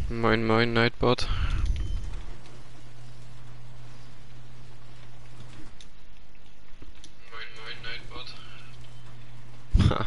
Moin moin Nightbot. Moin moin Nightbot. Ha.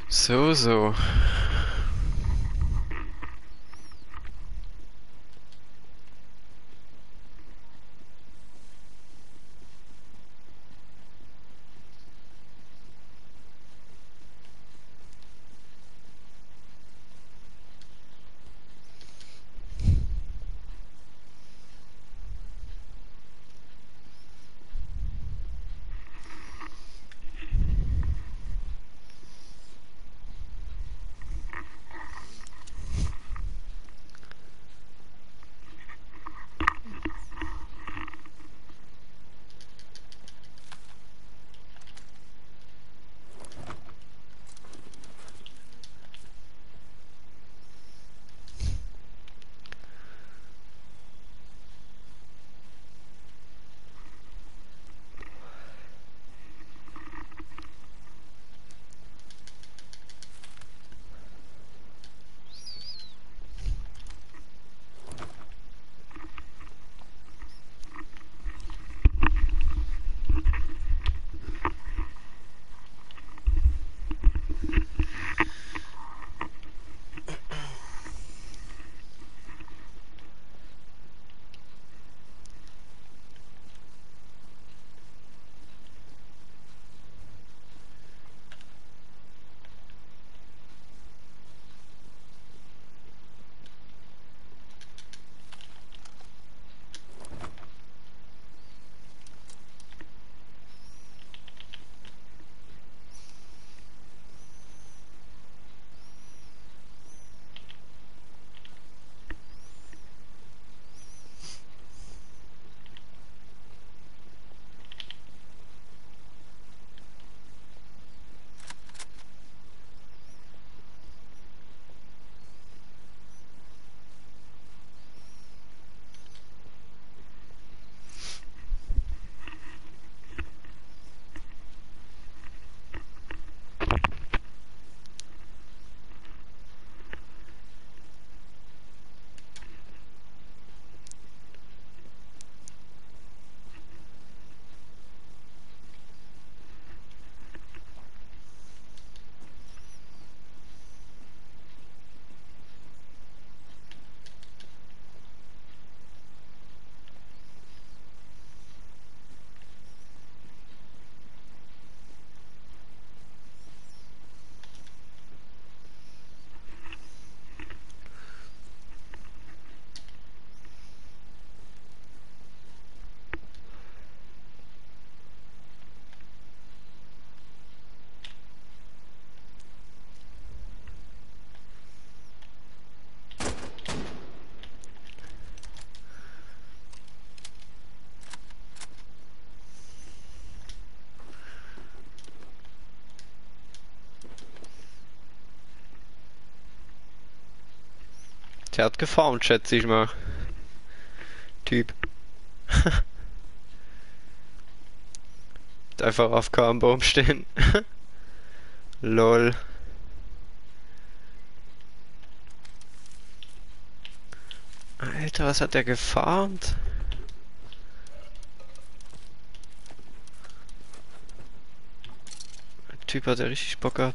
So, so. Der hat gefarmt, schätze ich mal. Typ. Einfach auf am Baum stehen. Lol. Alter, was hat der gefarmt? Der Typ hat ja richtig Bock gehabt.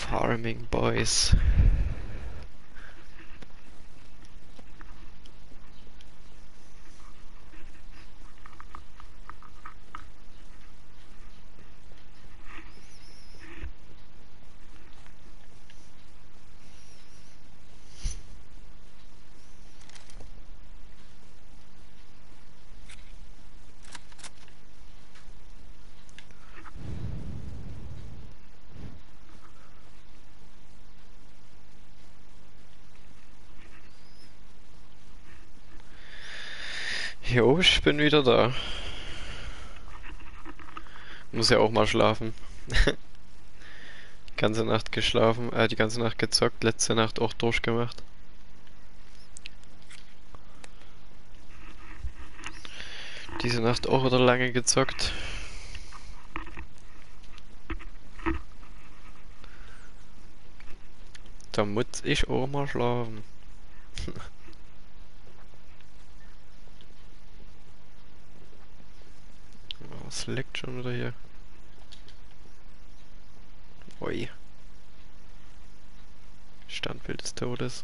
Farming Boys. Jo, ich bin wieder da. Muss ja auch mal schlafen. Ganze Nacht geschlafen, die ganze Nacht gezockt, letzte Nacht auch durchgemacht. Diese Nacht auch wieder lange gezockt. Da muss ich auch mal schlafen. Was leckt schon wieder hier? Ui. Standbild des Todes.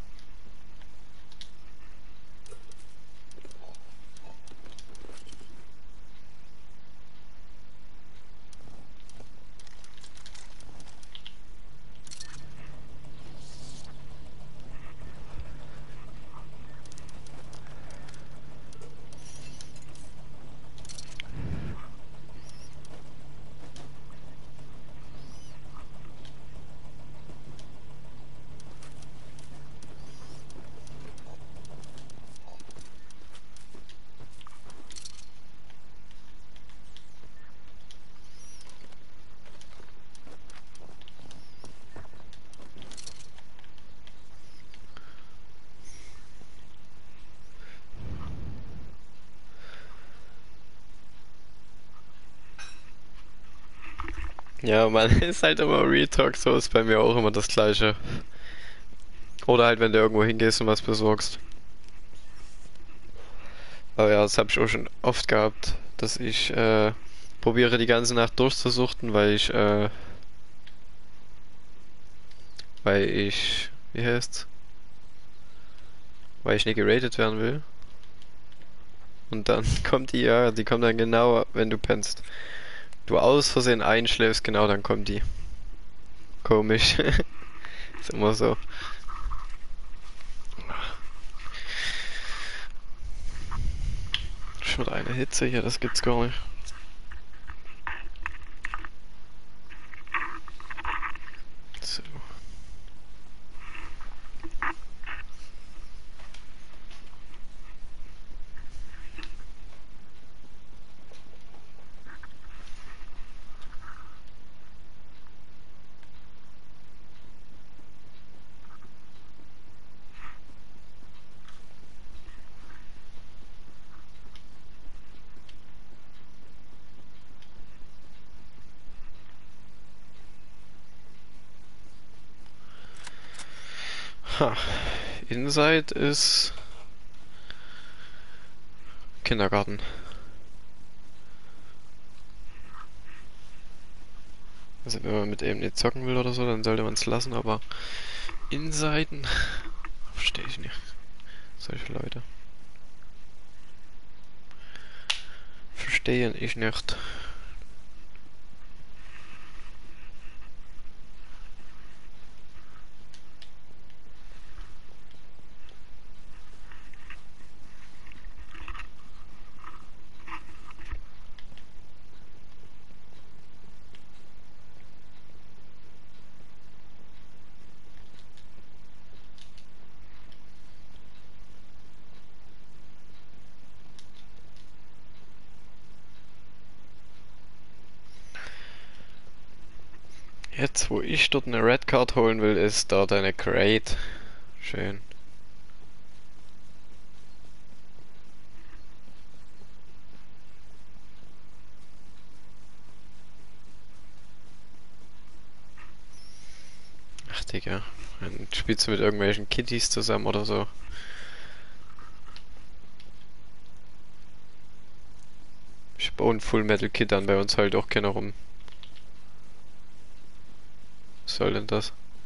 Ja, man ist halt immer Real Talk, so ist bei mir auch immer das Gleiche. Oder halt, wenn du irgendwo hingehst und was besorgst. Aber ja, das habe ich auch schon oft gehabt, dass ich probiere die ganze Nacht durchzusuchten, wie heißt's? Weil ich nicht geratet werden will. Und dann die kommt dann genau, wenn du pennst. Du aus Versehen einschläfst, genau, dann kommt die. Komisch. Ist immer so. Schon wieder eine Hitze hier, das gibt's gar nicht. So. Ha. Inside ist Kindergarten. Also wenn man mit eben nicht zocken will oder so, dann sollte man es lassen, aber Inseiten verstehe ich nicht. Solche Leute. Verstehen ich nicht. Jetzt, wo ich dort eine Red Card holen will, ist dort eine Crate. Schön. Ach, Digga. Dann spielst du mit irgendwelchen Kitties zusammen oder so. Ich baue ein Full Metal Kit an, bei uns halt auch keiner rum. Was soll denn das?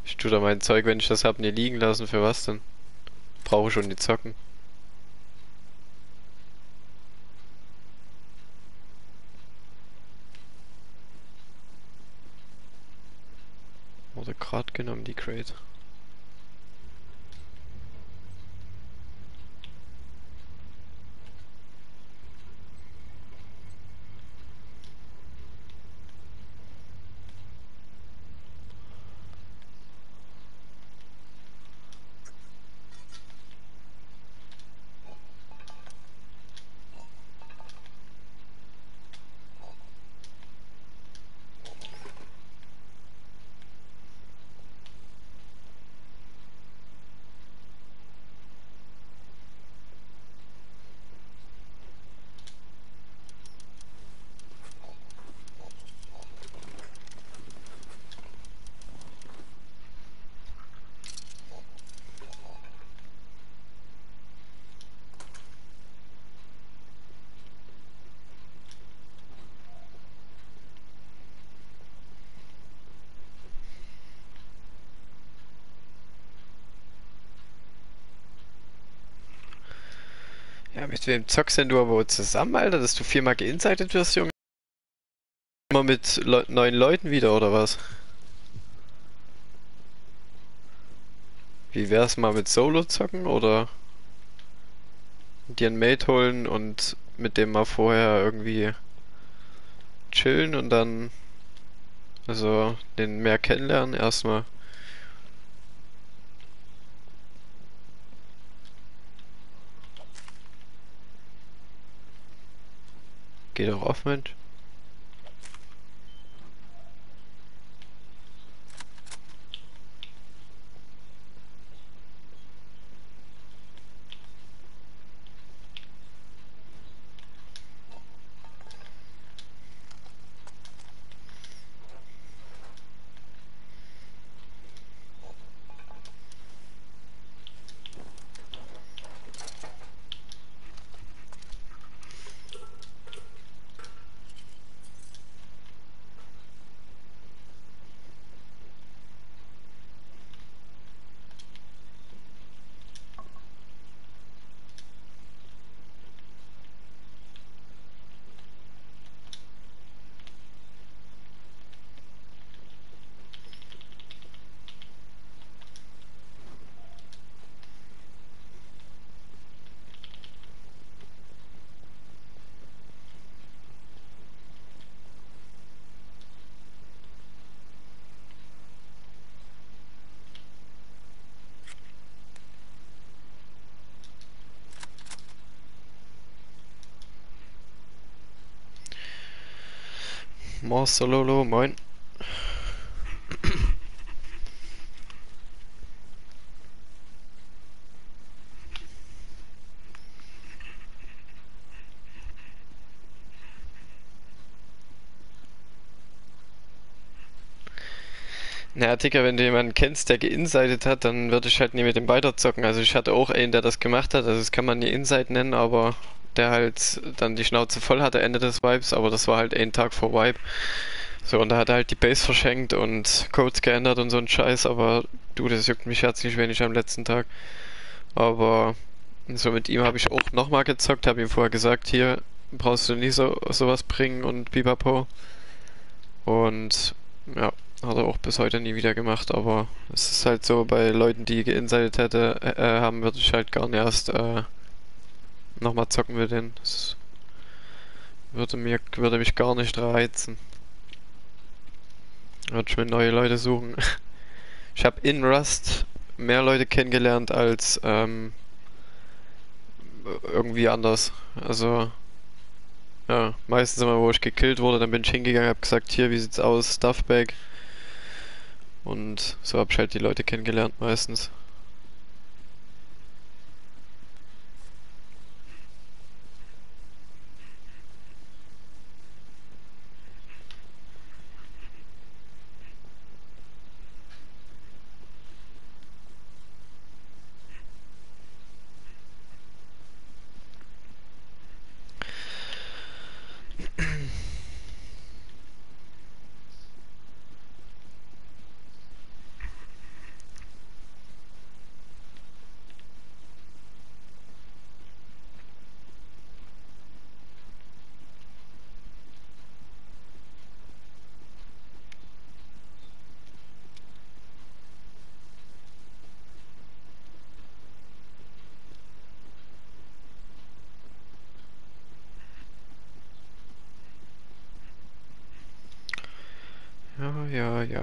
Ich tu da mein Zeug, wenn ich das hab, nie liegen lassen. Für was denn? Brauche schon die Zocken. Wurde grad genommen, die Crate. Ja, mit wem zockst denn du aber wohl zusammen, Alter, dass du viermal geinsidet wirst, Junge? Immer mit neuen Leuten wieder, oder was? Wie wär's mal mit Solo zocken, oder dir einen Mate holen und mit dem mal vorher irgendwie chillen und dann, also, den mehr kennenlernen erstmal. Geht auch auf, Mensch. Master Lolo, moin. Naja, Digga, wenn du jemanden kennst, der geinsidet hat, dann würde ich halt nie mit dem weiterzocken. Also ich hatte auch einen, der das gemacht hat, also das kann man nie Inside nennen, aber der halt dann die Schnauze voll hatte Ende des Vibes, aber das war halt ein Tag vor Vibe. So, und da hat er halt die Base verschenkt und Codes geändert und so ein Scheiß, aber du, das juckt mich herzlich wenig am letzten Tag. Aber so mit ihm habe ich auch nochmal gezockt, habe ihm vorher gesagt, hier brauchst du nie sowas bringen und Bipapo. Und ja, hat er auch bis heute nie wieder gemacht, aber es ist halt so, bei Leuten, die geinsidet haben, würde ich halt gar nicht erst nochmal zocken mit denen. Das würde mich gar nicht reizen. Würde ich mir neue Leute suchen. Ich habe in Rust mehr Leute kennengelernt als irgendwie anders. Also, ja, meistens immer, wo ich gekillt wurde, dann bin ich hingegangen, hab gesagt, hier, wie sieht's aus, Stuffbag. Und so hab ich halt die Leute kennengelernt meistens. Ja, ja.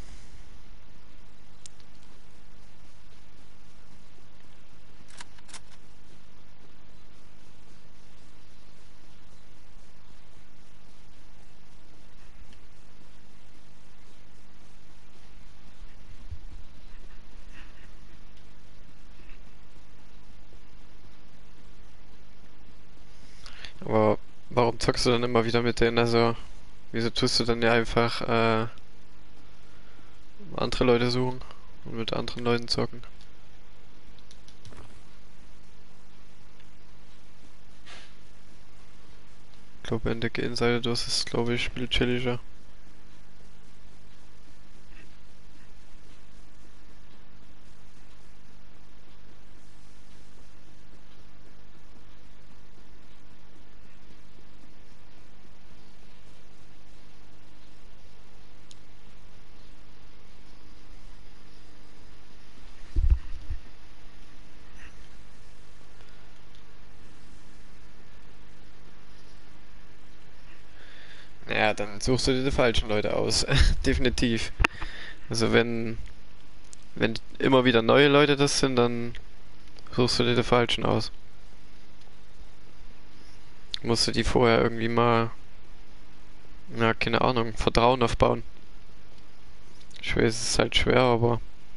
Aber warum zockst du dann immer wieder mit denen? Also, wieso tust du dann ja einfach andere Leute suchen und mit anderen Leuten zocken? Ich glaube, Entdecke Insider, das ist, glaube ich, viel chilliger. Ja, dann suchst du dir die falschen Leute aus. Definitiv. Also wenn immer wieder neue Leute das sind, dann suchst du dir die falschen aus. Musst du die vorher irgendwie mal, ja, keine Ahnung, Vertrauen aufbauen. Ich weiß, es ist halt schwer, aber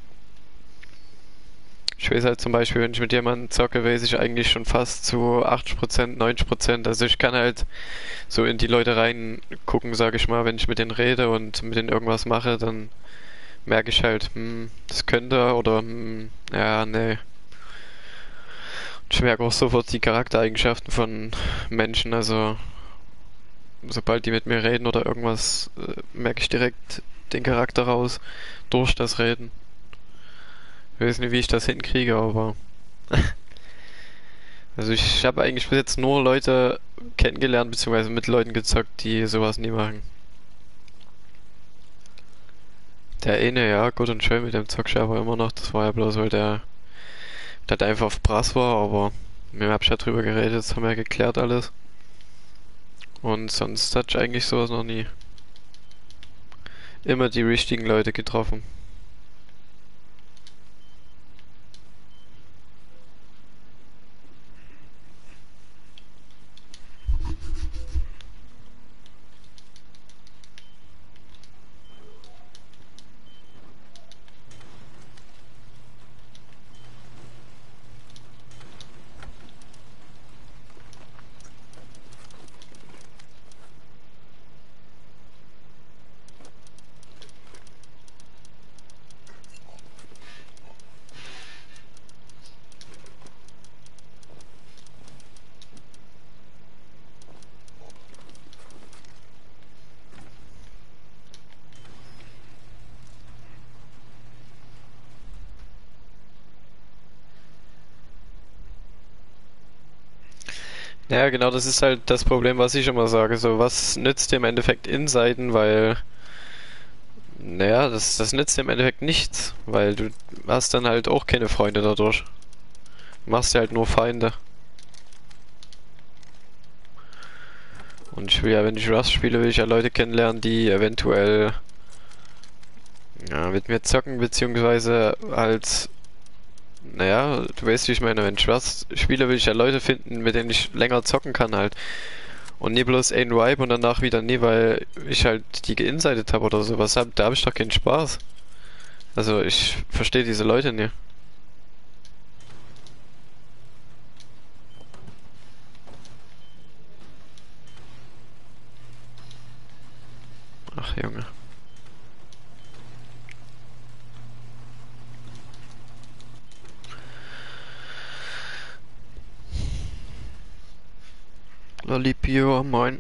ich weiß halt zum Beispiel, wenn ich mit jemandem zocke, weiß ich eigentlich schon fast zu 80%, 90%. Also ich kann halt so in die Leute reingucken, sag ich mal, wenn ich mit denen rede und mit denen irgendwas mache, dann merke ich halt, das könnte oder ja, nee. Ich merke auch sofort die Charaktereigenschaften von Menschen, also sobald die mit mir reden oder irgendwas, merke ich direkt den Charakter raus durch das Reden. Ich weiß nicht, wie ich das hinkriege, aber also ich habe eigentlich bis jetzt nur Leute kennengelernt, beziehungsweise mit Leuten gezockt, die sowas nie machen. Der eine, ja, gut und schön, mit dem zock ich aber immer noch. Das war ja bloß, weil der einfach auf Brass war, aber wir haben ja drüber geredet, das haben wir ja geklärt alles. Und sonst hatte ich eigentlich sowas noch nie. Immer die richtigen Leute getroffen. Ja, genau, das ist halt das Problem, was ich immer sage. So, was nützt dir im Endeffekt Insiden, weil, naja, das nützt dir im Endeffekt nichts, weil du hast dann halt auch keine Freunde dadurch. Du machst dir halt nur Feinde. Und ich will ja, wenn ich Rust spiele, will ich ja Leute kennenlernen, die eventuell ja, mit mir zocken, beziehungsweise halt, naja, du weißt, wie ich meine, wenn ich Rust spiele, will ich ja Leute finden, mit denen ich länger zocken kann halt. Und nie bloß ein Vibe und danach wieder nie, weil ich halt die geinsidet habe oder sowas. Da habe ich doch keinen Spaß. Also ich verstehe diese Leute nie. Ach Junge. Lollipio, moin.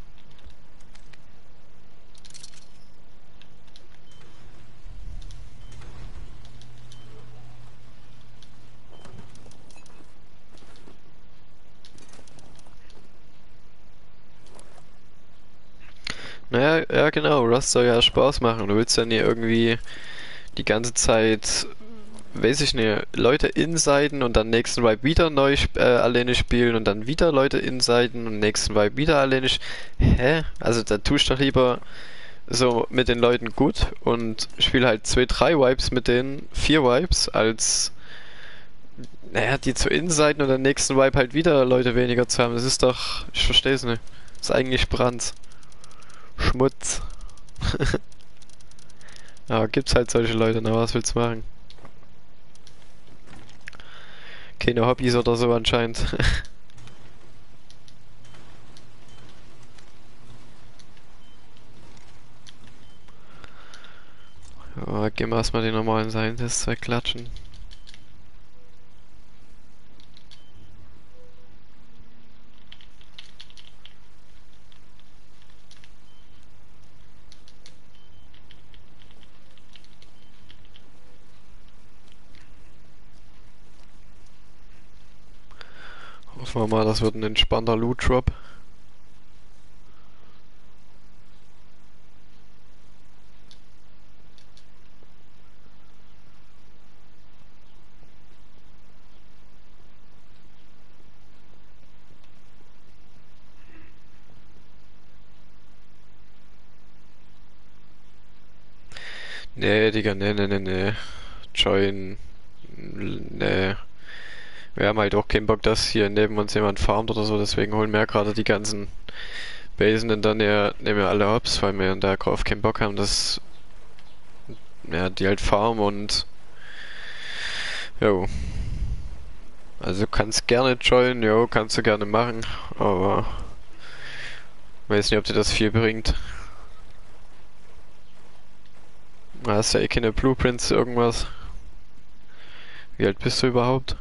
Naja, ja genau, Rust soll ja Spaß machen. Du willst ja nie irgendwie die ganze Zeit, weiß ich nicht, Leute insiden und dann nächsten Vibe wieder neu alleine spielen und dann wieder Leute insiden und nächsten Vibe wieder alleine. Hä? Also da tust du doch lieber so mit den Leuten gut und spiele halt 2, 3 Vibes mit denen, 4 Vibes als, naja, die zu Innenseiten und der nächsten Vibe halt wieder Leute weniger zu haben. Das ist doch, ich verstehe es nicht. Das ist eigentlich Brand. Schmutz. Aber gibt's halt solche Leute, na was willst du machen? Keine Hobbys oder so anscheinend. Ja, gehen wir erstmal die normalen Scientists wegklatschen. Hoffen wir mal, das wird ein entspannter Loot-Drop. Nee, Digga, nee, nee, nee, nee. Join. Nee. Wir haben halt auch keinen Bock, dass hier neben uns jemand farmt oder so, deswegen holen wir ja gerade die ganzen Basen in der Nähe, nehmen wir alle Hops, weil wir da auf keinen Bock haben, dass ja, die halt farmen und jo. Also du kannst gerne joinen, jo, kannst du gerne machen, aber weiß nicht, ob dir das viel bringt. Du hast ja eh keine Blueprints, irgendwas. Wie alt bist du überhaupt?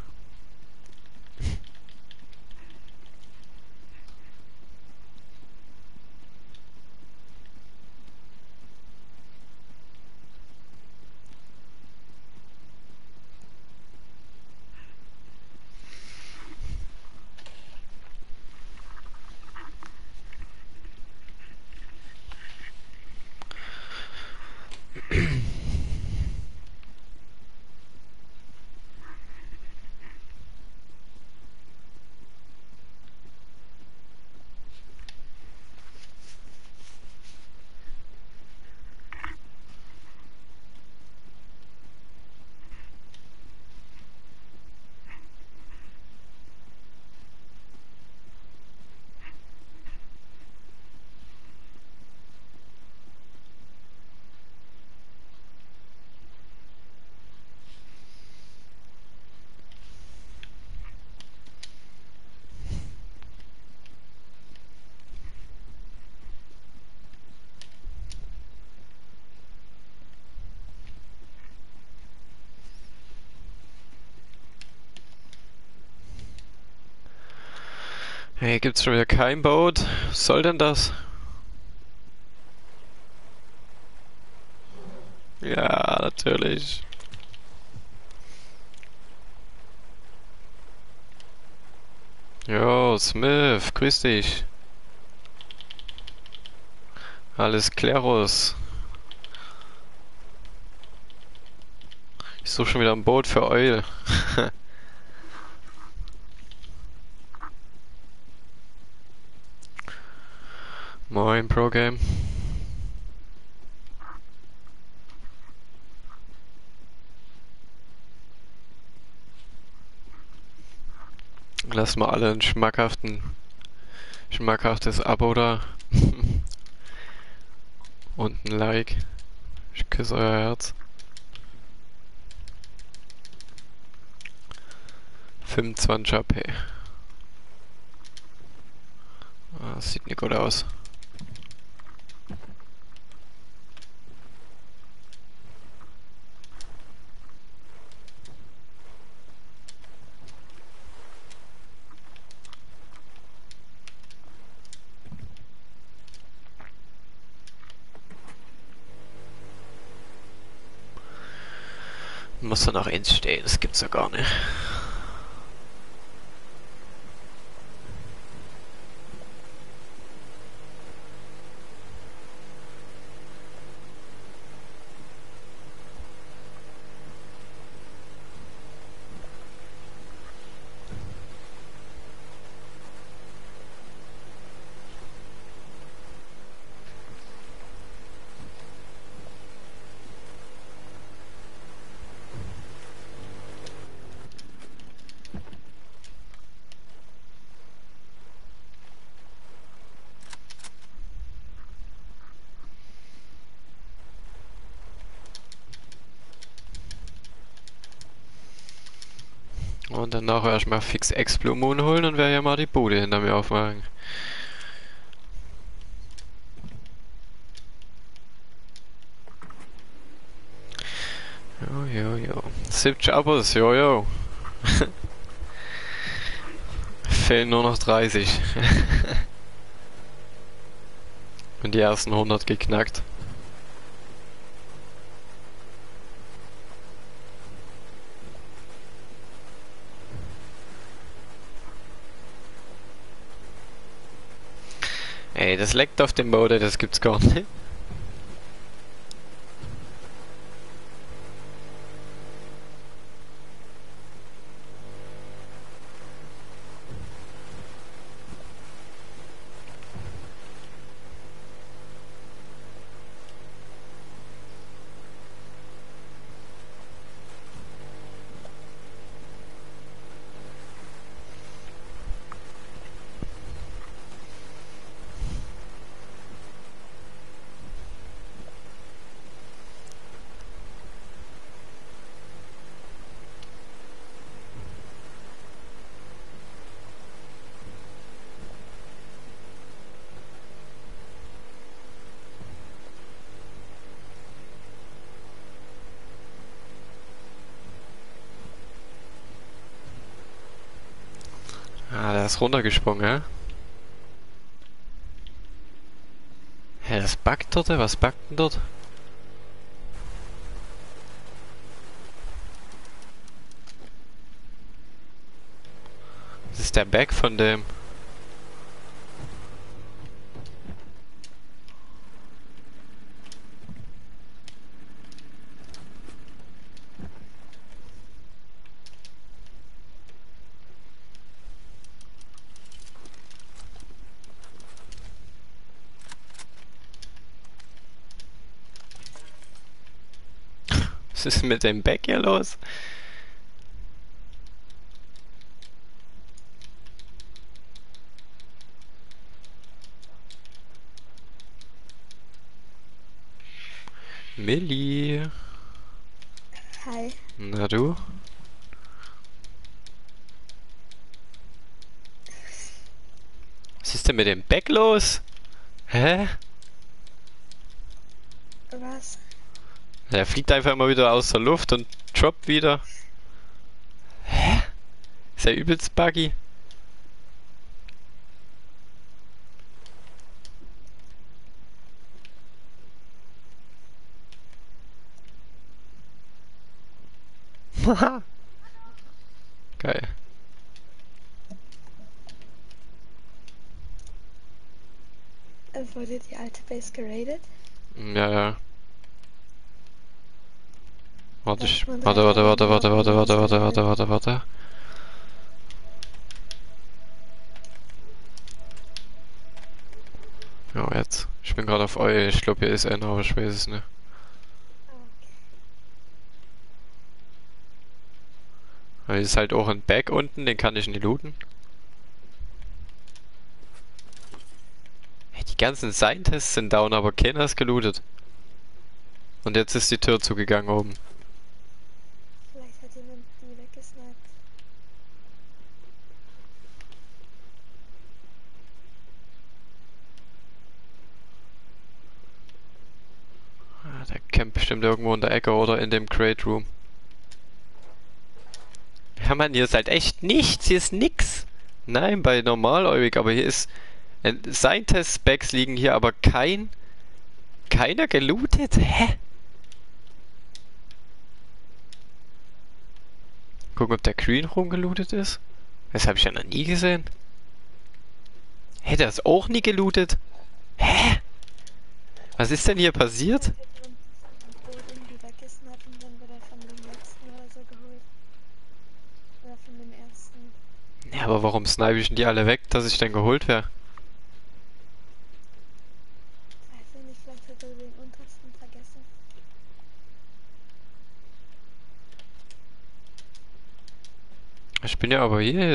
Hey, gibt's schon wieder kein Boot? Was soll denn das? Ja, natürlich. Jo, Smith, grüß dich. Alles Klerus. Ich suche schon wieder ein Boot für Eul. Moin, Pro Game. Lass mal alle ein schmackhaftes Abo da. Und ein Like. Ich küsse euer Herz. 25 AP. Ah, das sieht nicht gut aus. Muss da noch eins stehen, das gibt's ja gar nicht. und dann nachher erstmal fix Explo-Moon holen und werde ja mal die Bude hinter mir aufmachen. Jo, jo, jo. 70 Abos, jo, jo. Fehlen nur noch 30. Und die ersten 100 geknackt. Ey, das leckt auf dem Mode, das gibt's gar nicht. Ah, der ist runtergesprungen, hä? Hä, das buggt dort? Was buggt denn dort? Das ist der Bug von dem. Was ist mit dem Bug hier los? Milli. Hi. Na du? Was ist denn mit dem Bug los? Hä? Was? Der fliegt einfach immer wieder aus der Luft und droppt wieder. Hä? Ist ja übelst buggy. Geil. Wurde die alte Base geradet? Ja, ja. Warte, Darf man warte, warte, warte, warte, drauf warte, warte, warte, machen? warte, warte, warte. Ja, jetzt. Ich bin gerade auf Eu. Ich glaube, hier ist einer, aber ich weiß es nicht. Okay. Weil hier ist halt auch ein Bag unten, den kann ich nicht looten. Hey, die ganzen Scientists sind down, aber keiner ist gelootet. Und jetzt ist die Tür zugegangen oben. Vielleicht hat jemand die weggesniped. Ah, der campt bestimmt irgendwo in der Ecke oder in dem Crate Room. Ja, Mann, hier ist halt echt nichts. Hier ist nix. Nein, bei normaläugig, aber hier ist... Scientist-Specs liegen hier, aber keiner gelootet? Hä? Gucken, ob der Green Room gelootet ist. Das habe ich ja noch nie gesehen. Hätte er es auch nie gelootet? Hä? Was ist denn hier passiert? Wurde irgendwie weggesniped und dann wurde er von dem letzten oder so geholt. Oder von dem ersten. Ja, aber warum snipe ich denn die alle weg, dass ich dann geholt wäre? Weiß ich nicht, vielleicht hat er den untersten vergessen. Ich bin ja aber hier.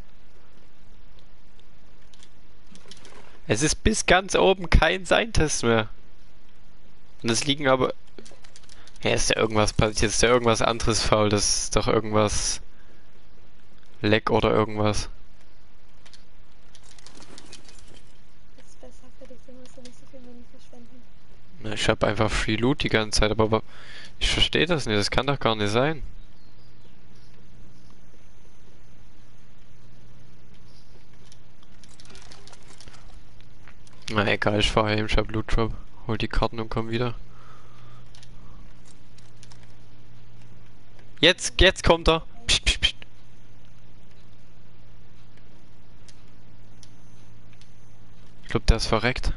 Es ist bis ganz oben kein Scientist mehr. Und es liegen aber... Ja, ist ja irgendwas passiert. Ist ja irgendwas anderes faul. Das ist doch irgendwas... Leck oder irgendwas. Das ist besser für dich, du musst ja nicht so viel Muni verschwenden. Na, ich hab einfach Free Loot die ganze Zeit, aber ich verstehe das nicht, das kann doch gar nicht sein. Na egal, ich fahr heim, ich hab Loot Drop. Hol die Karten und komm wieder. Jetzt kommt er! Psst, psst, psst. Ich glaub, der ist verreckt.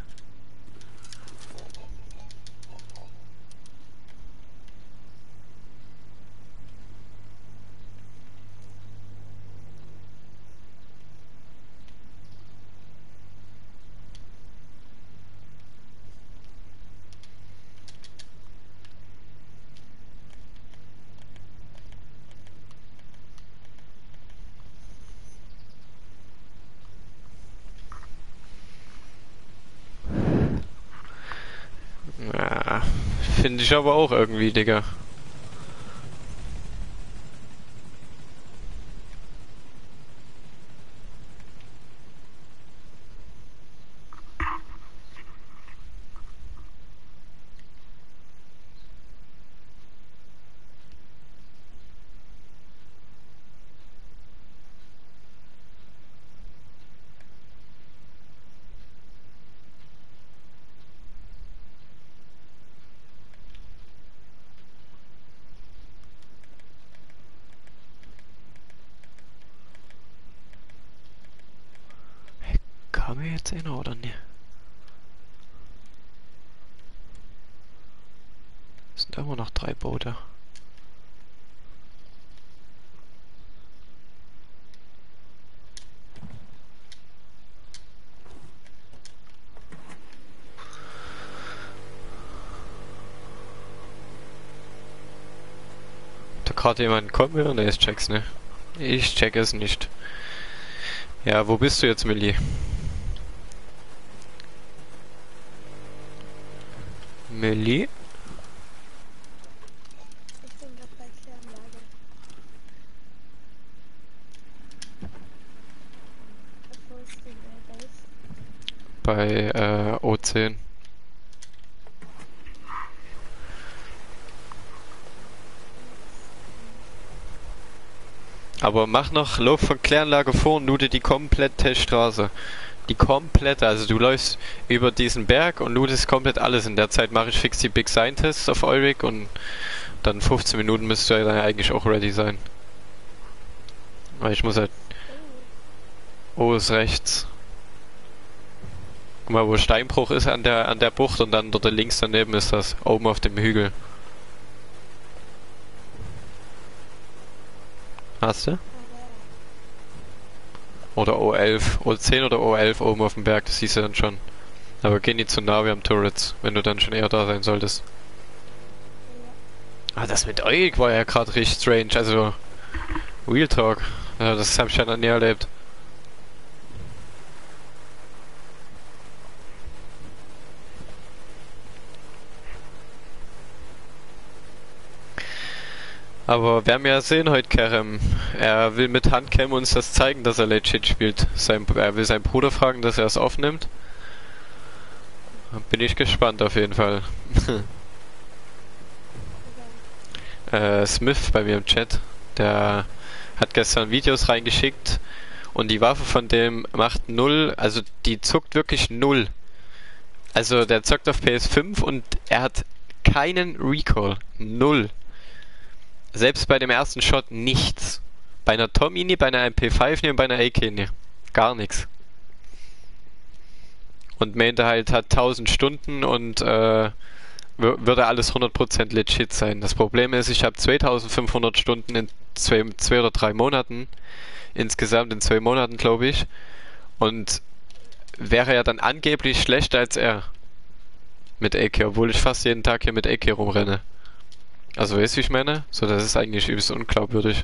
Ja, finde ich aber auch irgendwie, Digga. Kam mir jetzt einer oder ne? Es sind immer noch 3 Boote. Da gerade jemand kommt mir? Ne, ich check's nicht. Ich check es nicht. Ja, wo bist du jetzt, Millie? Millie? Ich bin gerade bei Kläranlage. Wo ist die Base? Bei O10. Aber mach noch Lauf von Kläranlage vor und loote die komplette Straße. Die komplette, also du läufst über diesen Berg und lootest komplett alles. In der Zeit mache ich fix die Big Scientists auf Ulrich und dann 15 Minuten müsste er dann eigentlich auch ready sein. Weil ich muss halt... O ist rechts. Guck mal, wo Steinbruch ist an der Bucht und dann dort links daneben ist das. Oben auf dem Hügel. Hast du? Oder O11. O10 oder O11 oben auf dem Berg, das siehst du dann schon. Aber geh nicht zu nah, wir haben Turrets, wenn du dann schon eher da sein solltest. Ah, das mit euch war ja gerade richtig strange, also... Real Talk. Ja, das hab ich ja noch nie erlebt. Aber werden wir ja sehen heute, Kerem. Er will mit Handcam uns das zeigen, dass er legit spielt. Er will seinen Bruder fragen, dass er es aufnimmt. Bin ich gespannt auf jeden Fall. Smith bei mir im Chat, der hat gestern Videos reingeschickt und die Waffe von dem macht 0, also die zuckt wirklich 0. Also der zockt auf PS5 und er hat keinen Recoil. 0. Selbst bei dem ersten Shot nichts. Bei einer Tommy nie, bei einer MP5 nie und bei einer AK nie. Gar nichts. Und meinte halt, hat 1000 Stunden und würde alles 100% legit sein. Das Problem ist, ich habe 2500 Stunden in zwei oder 3 Monaten. Insgesamt in 2 Monaten, glaube ich. Und wäre ja dann angeblich schlechter als er. Mit AK, obwohl ich fast jeden Tag hier mit AK rumrenne. Also weißt du, wie ich meine? So, das ist eigentlich übelst unglaubwürdig.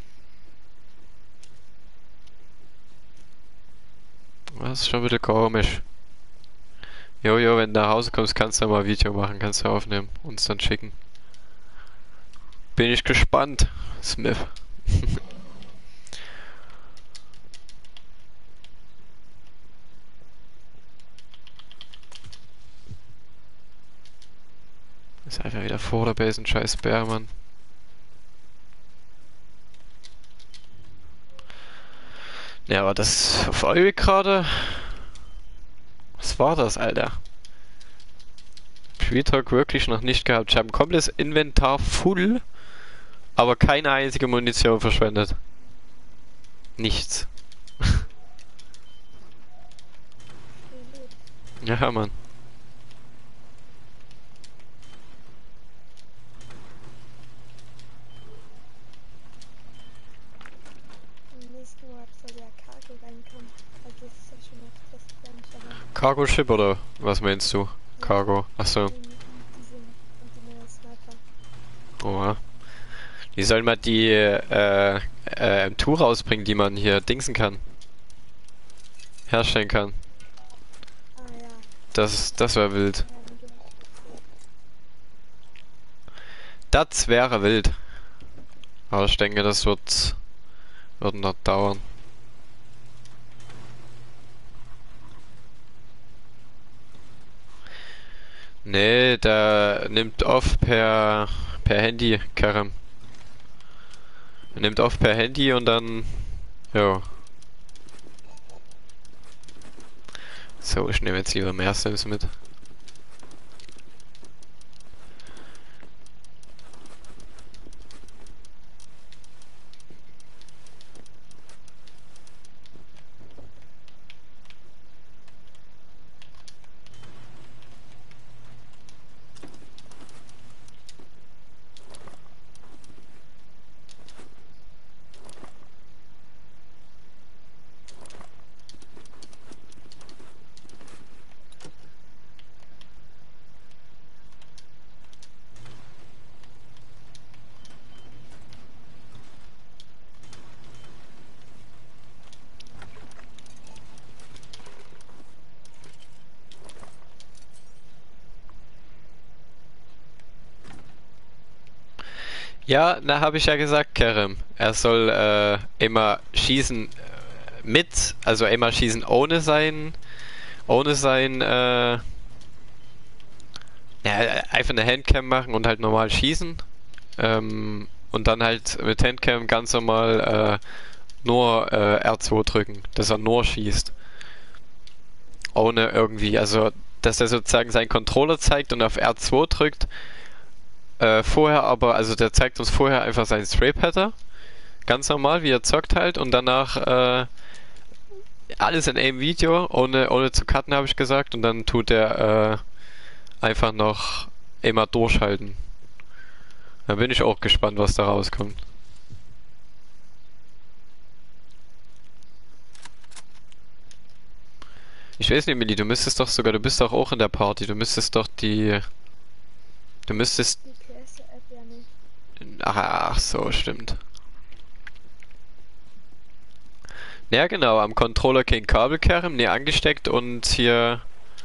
Das ist schon wieder komisch. Jojo, wenn du nach Hause kommst, kannst du mal ein Video machen, kannst du aufnehmen, uns dann schicken. Bin ich gespannt, Smith. Ist einfach wieder vor der Base ein scheiß Bär, Mann. Ja, aber das auf Eure gerade. Was war das, Alter? Spieltag wirklich noch nicht gehabt. Ich habe ein komplettes Inventar full, aber keine einzige Munition verschwendet. Nichts. Ja, Mann. Im nächsten Wort soll ja Cargo reinkommen. Also das ist ja schon mal Präsident, aber Cargo Ship oder was meinst du? Cargo. Achso. die neue Sniper. Oha. Die sollen mal die M2 rausbringen, die man hier dingsen kann. Herstellen kann. Ah ja, Das wäre wild. haben wir auch erzählt. Das wäre wild. Aber ich denke, das wird noch dauern. Nee, der nimmt auf per Handy, Kerem. Er nimmt auf per Handy und dann. Jo. So, ich nehme jetzt lieber mehr Sims mit. Ja, na habe ich ja gesagt, Kerem. Er soll immer schießen mit, also immer schießen ohne sein, ja, einfach eine Handcam machen und halt normal schießen. Und dann halt mit Handcam ganz normal nur R2 drücken, dass er nur schießt. Ohne irgendwie, also dass er sozusagen seinen Controller zeigt und auf R2 drückt. Vorher aber, also der zeigt uns vorher einfach seinen Stray-Patter. Ganz normal, wie er zockt halt. Und danach alles in einem Video, ohne zu cutten, habe ich gesagt. Und dann tut er einfach noch immer durchhalten. Da bin ich auch gespannt, was da rauskommt. Ich weiß nicht, Milli, du bist doch auch in der Party, du müsstest Die PS-App ja nicht. ach so, stimmt. Ja, genau, am Controller kein Kabelkerren, nee, angesteckt und hier,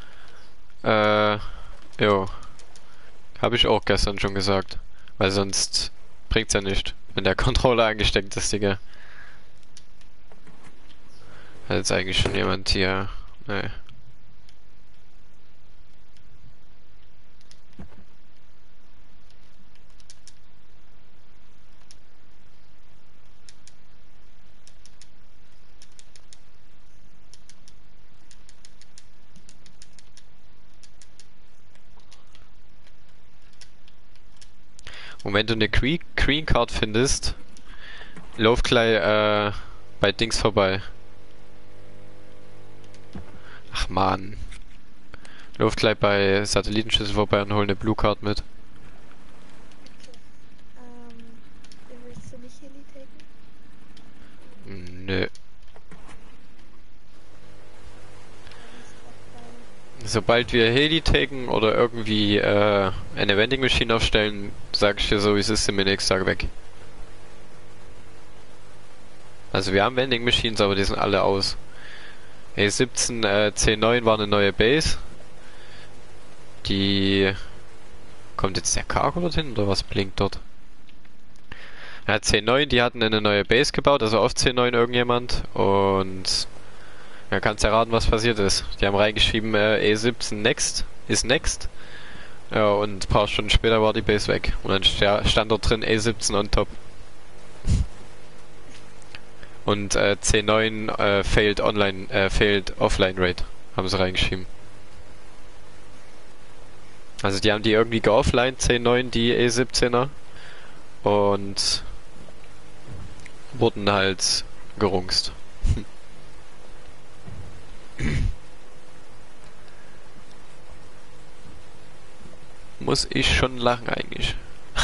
jo, habe ich auch gestern schon gesagt. Weil sonst bringt's ja nicht, wenn der Controller angesteckt ist, Digga. Hat jetzt eigentlich schon jemand hier, nee. Und wenn du eine Green Card findest, lauf gleich bei Dings vorbei. Ach man. Lauf gleich bei Satellitenschüssel vorbei und hol eine Blue Card mit. Okay. Willst du nicht Heli taken? Nö. Dann ist grad bei. Sobald wir Heli taken oder irgendwie eine Vending Machine aufstellen, sag ich dir so, wie es ist, sind wir nächsten Tag weg. Also wir haben Vending Machines, aber die sind alle aus. E17 C9 war eine neue Base. Die... Kommt jetzt der Cargo dorthin oder was blinkt dort? Ja, C9, die hatten eine neue Base gebaut, also auf C9 irgendjemand. Und... Ja, kannst erraten, was passiert ist. Die haben reingeschrieben, E17 next ist next. Ja, und ein paar Stunden später war die Base weg. Und dann stand dort drin A17 on top. Und C9 failed online, failed offline rate, haben sie reingeschrieben. Also die haben die irgendwie geoffline, C9, die E17er. Und wurden halt gerungst. Muss ich schon lachen eigentlich.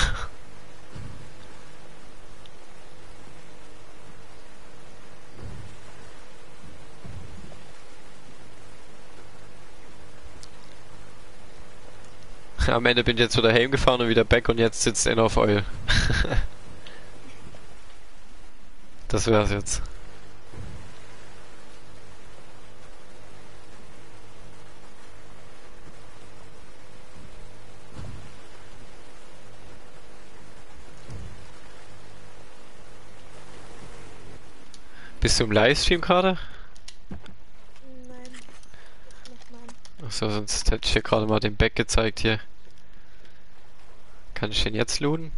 Am Ende bin ich jetzt wieder heimgefahren und wieder back und jetzt sitzt einer auf Oil. Das wär's jetzt. Bist du im Livestream gerade? Nein, ich mach mal an. Achso, sonst hätte ich dir gerade mal den Back gezeigt hier. Kann ich den jetzt looten?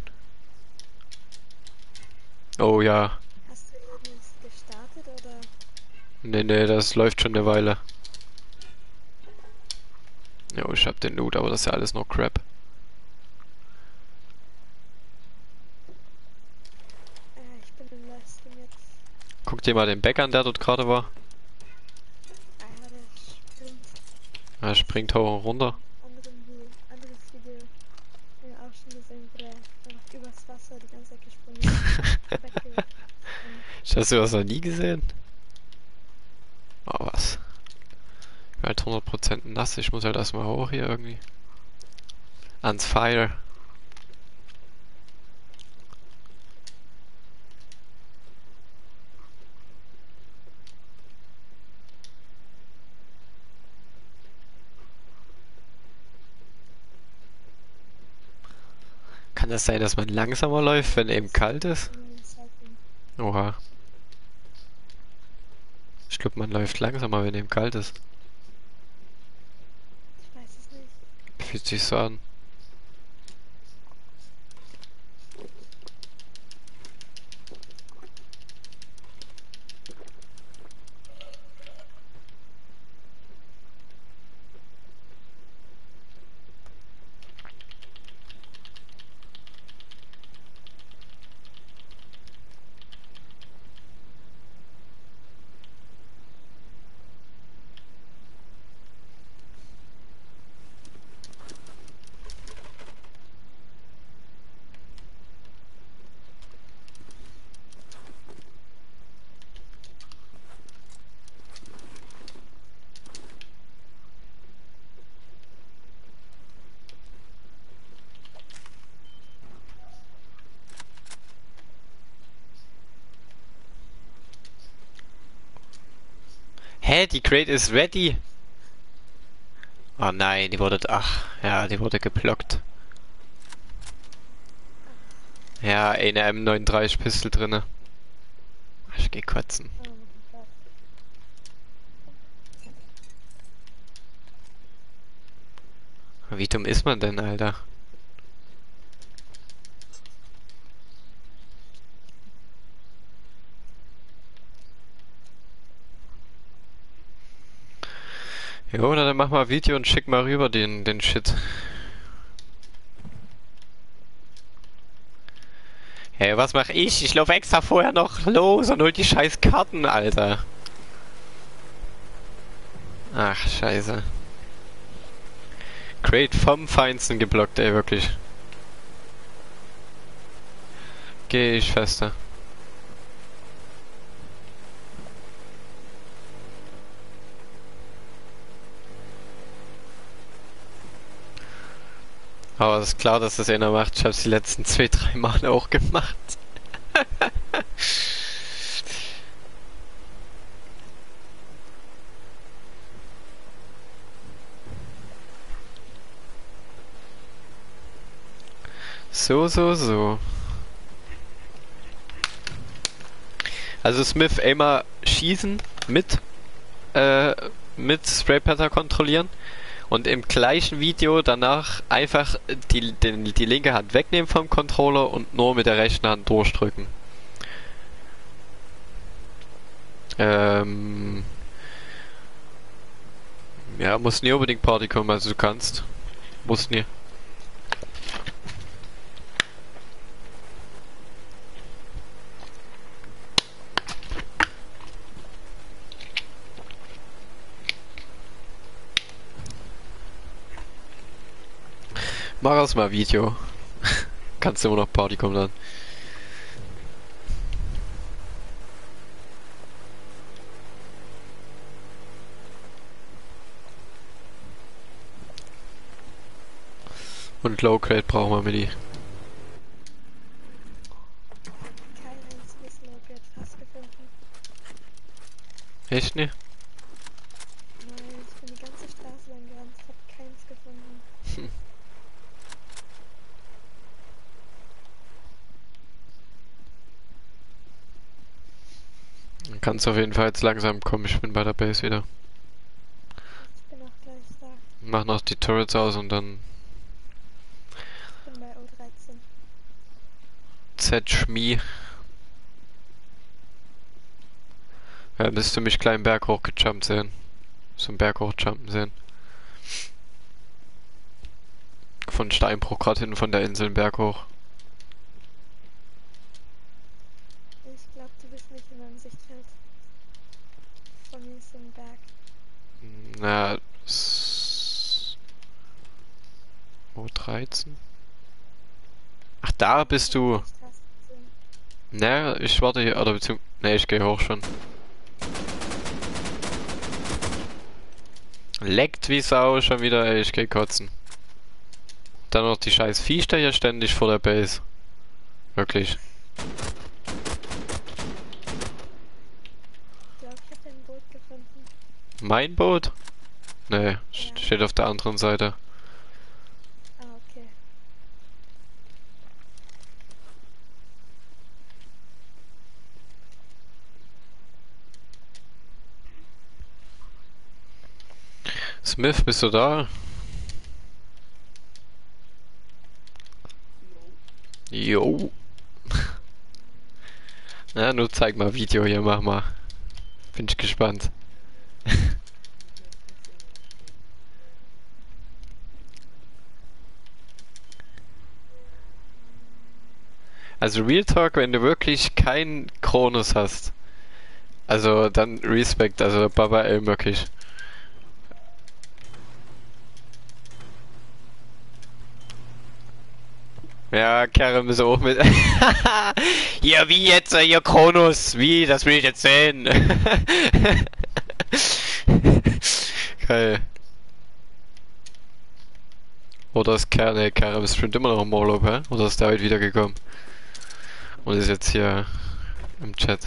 Oh ja. Hast du irgendwas gestartet oder? Nee, das läuft schon eine Weile. Jo, ich hab den Loot, aber das ist ja alles nur Crap. Ich bin im Livestream jetzt. Guck dir mal den Back an, der dort gerade war. Ah ja, der springt. Er springt hoch und runter. Anderes Video. Ja, auch schon gesehen, wo der einfach übers Wasser die ganze Zeit gesprungen ist. Wegge- Hast du das noch nie gesehen? Oh, was? Ich bin halt 100% nass, ich muss halt erstmal hoch hier irgendwie. Ans Fire. Kann das sein, dass man langsamer läuft, wenn eben kalt ist? Oha. Ich glaube, man läuft langsamer, wenn eben kalt ist. Ich weiß es nicht. Fühlt sich so an. Hä? Die Crate ist ready? Oh nein, die wurde... Ach, ja, die wurde geblockt. Ja, eine M39 Pistol drinne. Ich geh kotzen. Oh mein Gott. Wie dumm ist man denn, Alter? Jo, oder dann mach mal ein Video und schick mal rüber den Shit. Hey, was mach ich? Ich lauf extra vorher noch los und hol die scheiß Karten, Alter. Ach, scheiße. Crate vom Feinsten geblockt, ey, wirklich. Geh ich fester. Aber es ist klar, dass das einer macht. Ich hab's die letzten 2, 3 Male auch gemacht. So. Also Smith immer schießen mit Spraypatter kontrollieren Und im gleichen Video danach einfach die linke Hand wegnehmen vom Controller und nur mit der rechten Hand durchdrücken. Ja, muss nie unbedingt Party kommen, also du kannst. Muss nie. Mach erst mal Video. Kannst du immer noch Party kommen dann. Und Low Grade brauchen wir Mini. Kein einziges Low-Grade fast gefunden. Echt ne? Nein, ich bin die ganze Straße lang gerannt, hab keins gefunden. Dann kannst du auf jeden Fall jetzt langsam kommen, ich bin bei der Base wieder. Ich bin auch gleich da. Mach noch die Turrets aus und dann Ich bin bei O13. Z Schmi. Ja, müsste mich kleinen Berg hochgejumpt sehen. So einen Berg hochjumpen sehen. Von Steinbruch gerade hinten von der Insel einen Berg hoch. Ich glaube, du bist nicht in meinem Sichtfeld. Von mir ist so ein Berg. Na, O13? Ach, da bist du. Die Straße gesehen. Na, ich warte hier, oder beziehungsweise. Ne, ich gehe hoch schon. Leckt wie Sau schon wieder, ey, ich geh kotzen. Dann noch die scheiß Viechster hier ständig vor der Base. Wirklich. Ich glaube, ich habe dein Boot gefunden. Mein Boot? Ne, Ja. steht auf der anderen Seite. Ah, okay. Smith, bist du da? Jo. Na, nur zeig mal Video hier, mach mal. Bin ich gespannt. Also Real Talk, wenn du wirklich keinen Kronos hast. Also dann Respekt, also Baba ey, wirklich. Ja, Kerem ist auch mit. Ja, wie jetzt, ihr Kronos? Wie? Das will ich jetzt sehen. Geil. Oder ist Kerem ist bestimmt immer noch im Urlaub, hä? Oder ist der heute wiedergekommen? Und ist jetzt hier im Chat.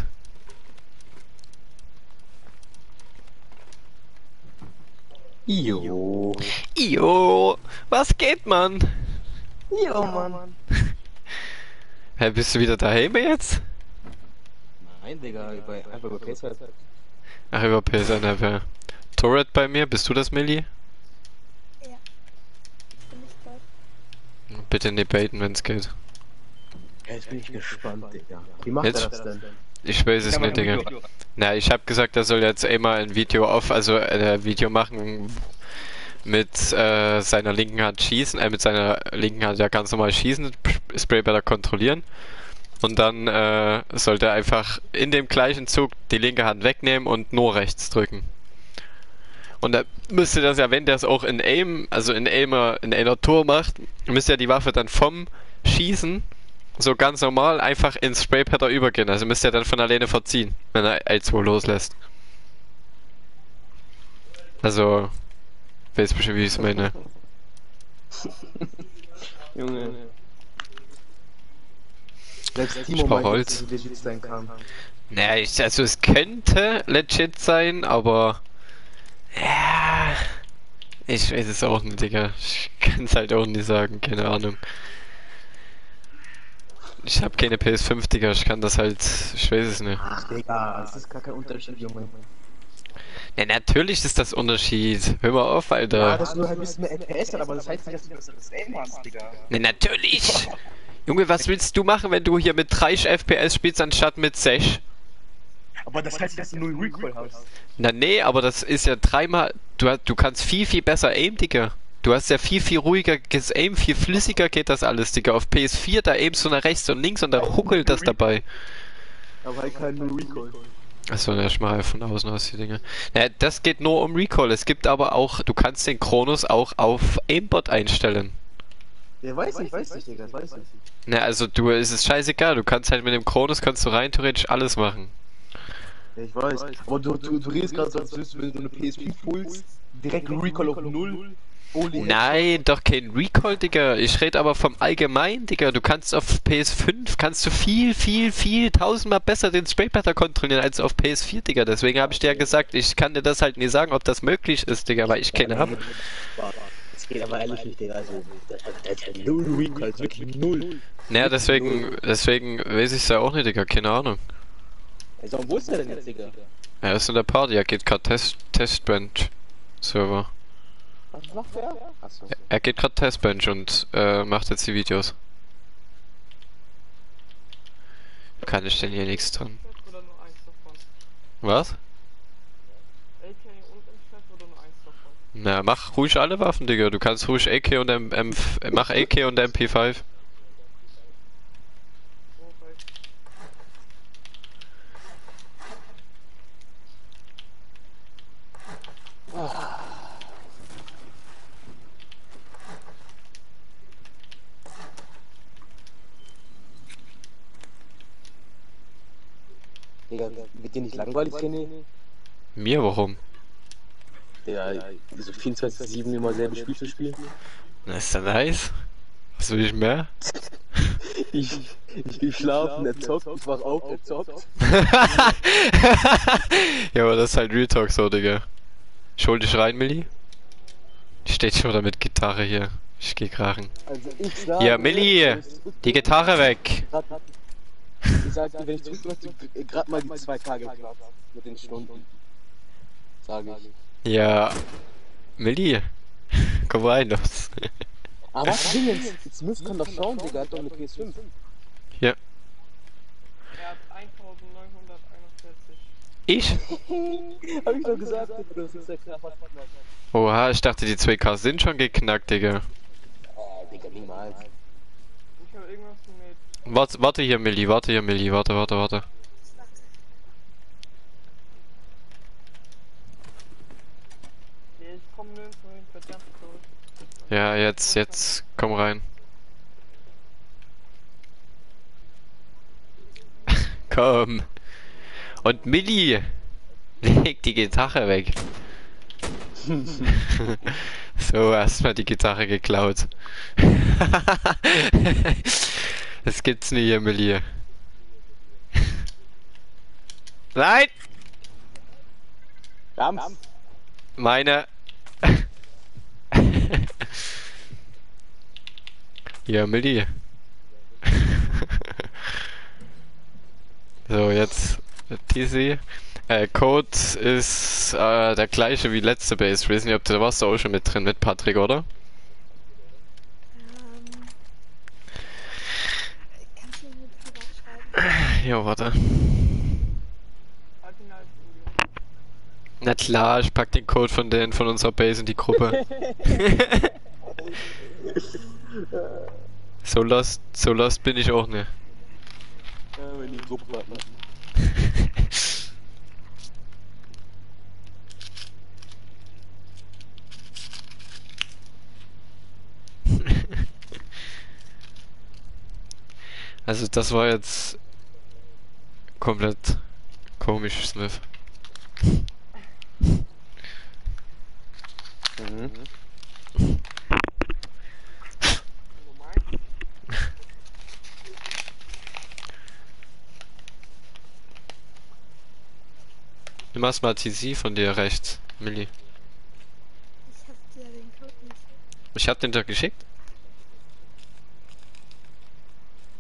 Jo. Jo, was geht, Mann? Jo, Mann. Hä, bist du wieder daheim jetzt? Nein, Digga, einfach über PSN. Ach, über PSN, ja. Turret bei mir, bist du das, Millie? Ja. Bin ich dort. Bitte nicht baiten, wenn's geht. Jetzt bin ich gespannt, Digga. Wie macht Jetzt? er das denn? Ich weiß es nicht, Digga. Na, ich hab gesagt, er soll jetzt einmal ein Video ein Video machen mit seiner linken Hand schießen, mit seiner linken Hand ja ganz normal schießen, Spraybladder kontrollieren. Und dann sollte er einfach in dem gleichen Zug die linke Hand wegnehmen und nur rechts drücken. Und er müsste das ja, wenn der es auch in Aim, also in einer Tour macht, müsste ja die Waffe dann vom Schießen so ganz normal einfach ins Spraypadder übergehen. Also müsste er dann von alleine verziehen, wenn er L2 loslässt. Also, weiß bestimmt, wie ich es meine. Junge. Selbst Ich Timo brauch meint, Holz. dass es legit sein kann. Naja, also es könnte legit sein, aber ja, ich weiß es auch nicht, Digga. Ich kann es halt auch nicht sagen, keine Ahnung. Ich habe keine PS5, Digga, ich kann das halt, ich weiß es nicht. Ach, Digga, das ist gar kein Unterschied, Junge. Ja, natürlich ist das Unterschied. Hör mal auf, Ja, Alter. dass du halt ein bisschen mehr FPS hat, aber das heißt nicht, dass du besseres Aim hast, Digga. Ne, natürlich. Junge, was willst du machen, wenn du hier mit 30 FPS spielst, anstatt mit 6? Aber das heißt nicht, dass du null Recoil hast. Na nee, aber das ist ja dreimal... Du kannst viel besser Aim, Digga. Du hast ja viel ruhigeres Aim, viel flüssiger geht das alles, Digga. Auf PS4, da aimst du nach rechts und links und da ruckelt das dabei. Aber halt kein null Recoil. Achso, ne, ich mache von außen aus die Dinge. Ja, das geht nur um Recall. Es gibt aber auch... Du kannst den Chronos auch auf Aimbot einstellen. Ja, weiß nicht, Digga, das weiß ich. Na, also es ist scheißegal. Du kannst halt mit dem Chronos kannst du rein theoretisch alles machen. Ja, ich weiß. Aber du redest gerade so, als würdest du, wenn du eine PSP holst, direkt Recoil auf null. Nein, doch kein Recall, Digga. Ich rede aber vom Allgemeinen, Digga. Du kannst auf PS5 kannst du viel tausendmal besser den Spraypatter kontrollieren als auf PS4, Digga. Deswegen habe ich dir ja gesagt, ich kann dir das halt nie sagen, ob das möglich ist, Digga, weil ich keine habe. Das geht aber ehrlich nicht, Digga. Also, das hat null Recoil, wirklich null. Naja, deswegen weiß ich es ja auch nicht, Digga. Keine Ahnung. Also, wo ist der denn jetzt, Digga? Er ist in der Party, er geht gerade Testbench Server. Was macht der? Achso. Er geht gerade Testbench und macht jetzt die Videos. Kann ich denn hier nichts dran? Oder nur eins davon? Was? AK und MF oder nur eins davon? Na, mach ruhig alle Waffen, Digga. Du kannst ruhig AK und mach AK und MP5. Oh, weil Digga, wird dir nicht langweilig, Kenny? Mir, warum? Ja, so 24/7 immer selbe Spiel zu spielen. Na, ist ja nice. Was will ich mehr? Ich geh schlafen, er zockt, ich wach auf, er zockt. Ja, aber das ist halt Real Talk so, Digga. Ich hol dich rein, Milli. Steht schon wieder mit Gitarre hier. Ich geh krachen. Also ich sag, Ja, Milli! Die Gitarre weg! Ich sag dir, wenn ich zurück möchte, gerade mal die 2 Tage Platz mit den Stunden. Sage ich. Ja. Milli! Komm rein, los. Aber was Ding jetzt Smith kann doch schauen, Digga, hat doch eine PS5. Ja. er hat 1941. Ich? Hab ich doch gesagt, das ist der knapp. Oha, ich dachte, die 2K sind schon geknackt, Digga. Digga, niemals. Ich habe irgendwas mit. Warte hier, Milli, warte. Ich komme nirgendwo hin, verdammt cool. Ja, jetzt, komm rein. Komm. Und Milli, leg die Gitarre weg. So, erstmal die Gitarre geklaut. Das gibt's nie hier, Milli. Nein! Rams. Meine. Ja, Milli. So, jetzt TC. Code ist der gleiche wie letzte Base. Ich weiß nicht, ob da warst du auch schon mit drin mit Patrick, oder? Kannst du mir privat schreiben? Ja, warte. Kardinalstudio. Na klar, ich pack den Code von unserer Base in die Gruppe. So lost bin ich auch nicht. Ja, wenn die Gruppe hat, ne? Also das war jetzt komplett komisch, Smith. Mhm. Normal. Du machst mal TC von dir rechts, Milli. Ich hab dir den Code nicht. Ich hab den da geschickt.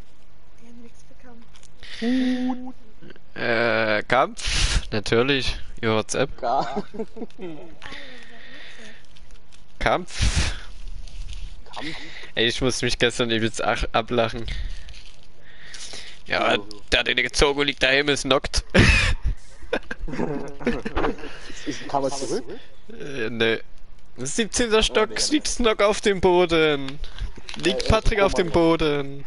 Wir haben nichts bekommen. Kampf, natürlich. Ihr WhatsApp? K. Ah, das war witzig. Kampf? Kampf. Ey, ich muss mich gestern übelst ablachen. Ja, So. der hat ihn gezogen und liegt daheim, ist knockt. Kam er zurück? Ne. 17. Stock, Digga. liegt Snock auf dem Boden. Liegt echt, Patrick auf guck dem mal. Boden.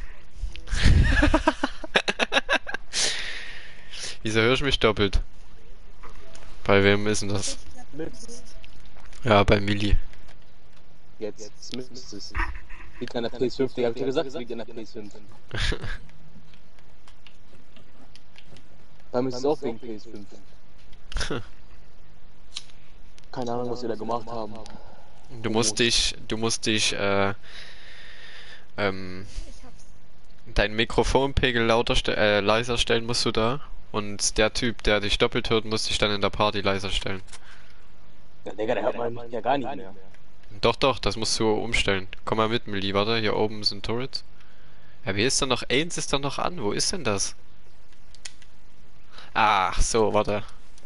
Wieso höre ich mich doppelt? Bei wem ist denn das? Ich glaube, Mist. Ja, bei Milli. Jetzt müsste es. Liegt an der PS5, Digga. Hab ich dir gesagt, es liegt an der PS5. Bei mir ist es auch wegen PS5. Keine Ahnung, was wir da gemacht haben. Du musst dich, ich hab's. deinen Mikrofonpegel leiser stellen musst du da. Und der Typ, der dich doppelt hört, muss dich dann in der Party leiser stellen. Ja, Digga, der hört man mich ja gar nicht mehr. Doch, doch, das musst du umstellen. Komm mal mit, Milli, warte, hier oben sind Turrets. Ja, wie ist denn noch? Eins ist doch noch an, wo ist denn das? Ach, so, warte.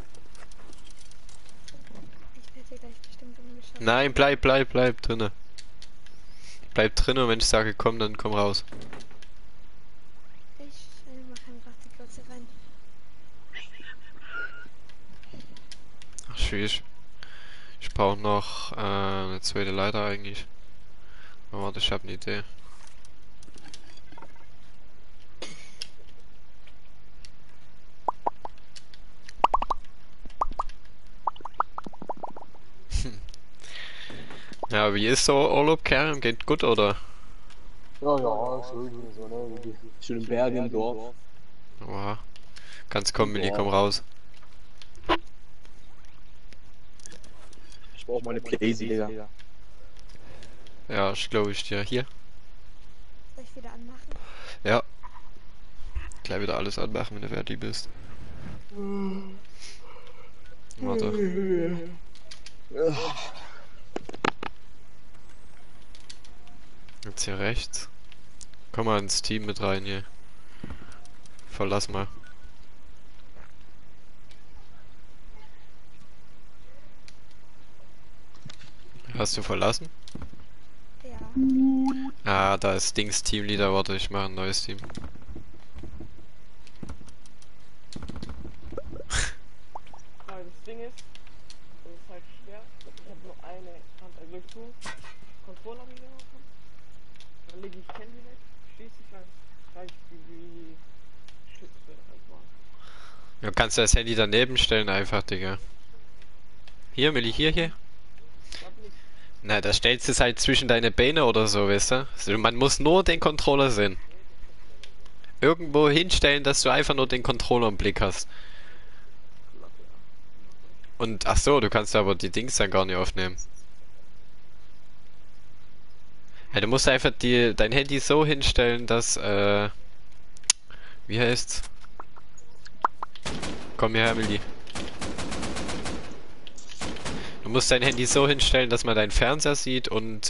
Ich werde dir gleich bestimmt umgeschaut. Nein, bleib drinne. Bleib drinne und wenn ich sage komm, dann komm raus. Ich mach einfach die Glotze rein. Ach, schwierig. Ich brauche noch eine zweite Leiter eigentlich. Aber warte, ich habe eine Idee. Ja, wie ist so Urlaub, Kerl? Geht gut, oder? Ja, ja, schön, so, ne? Schön im Berg, im Dorf. Oha. Kannst kommen, Milli, komm raus. Ich brauch meine Playsee, Digga. Ja, ich glaube ich dir. Hier? Soll ich wieder anmachen? Ja. Gleich wieder alles anmachen, wenn du fertig bist. Warte. Jetzt hier rechts. Komm mal ins Team mit rein hier. Verlass mal. Hast du verlassen? Ja. Ah, da ist Dings Teamleader. Warte, ich mache ein neues Team. Aber das Ding ist, das ist halt schwer. Ich habe nur eine Hand, also ich tue Controller wieder machen. Dann lege ich Handy weg, schließe ich dann reicht die Schütze halt mal. Du kannst das Handy daneben stellen, einfach, Digga. Hier, Milli, hier. Ich hab nicht. Na, da stellst du es halt zwischen deine Beine oder so, weißt du? Also, man muss nur den Controller sehen. Irgendwo hinstellen, dass du einfach nur den Controller im Blick hast. Und, ach so, du kannst aber die Dings dann gar nicht aufnehmen. Ja, du musst einfach dein Handy so hinstellen, dass, wie heißt's? Komm her, Milli. Du musst dein Handy so hinstellen, dass man deinen Fernseher sieht und,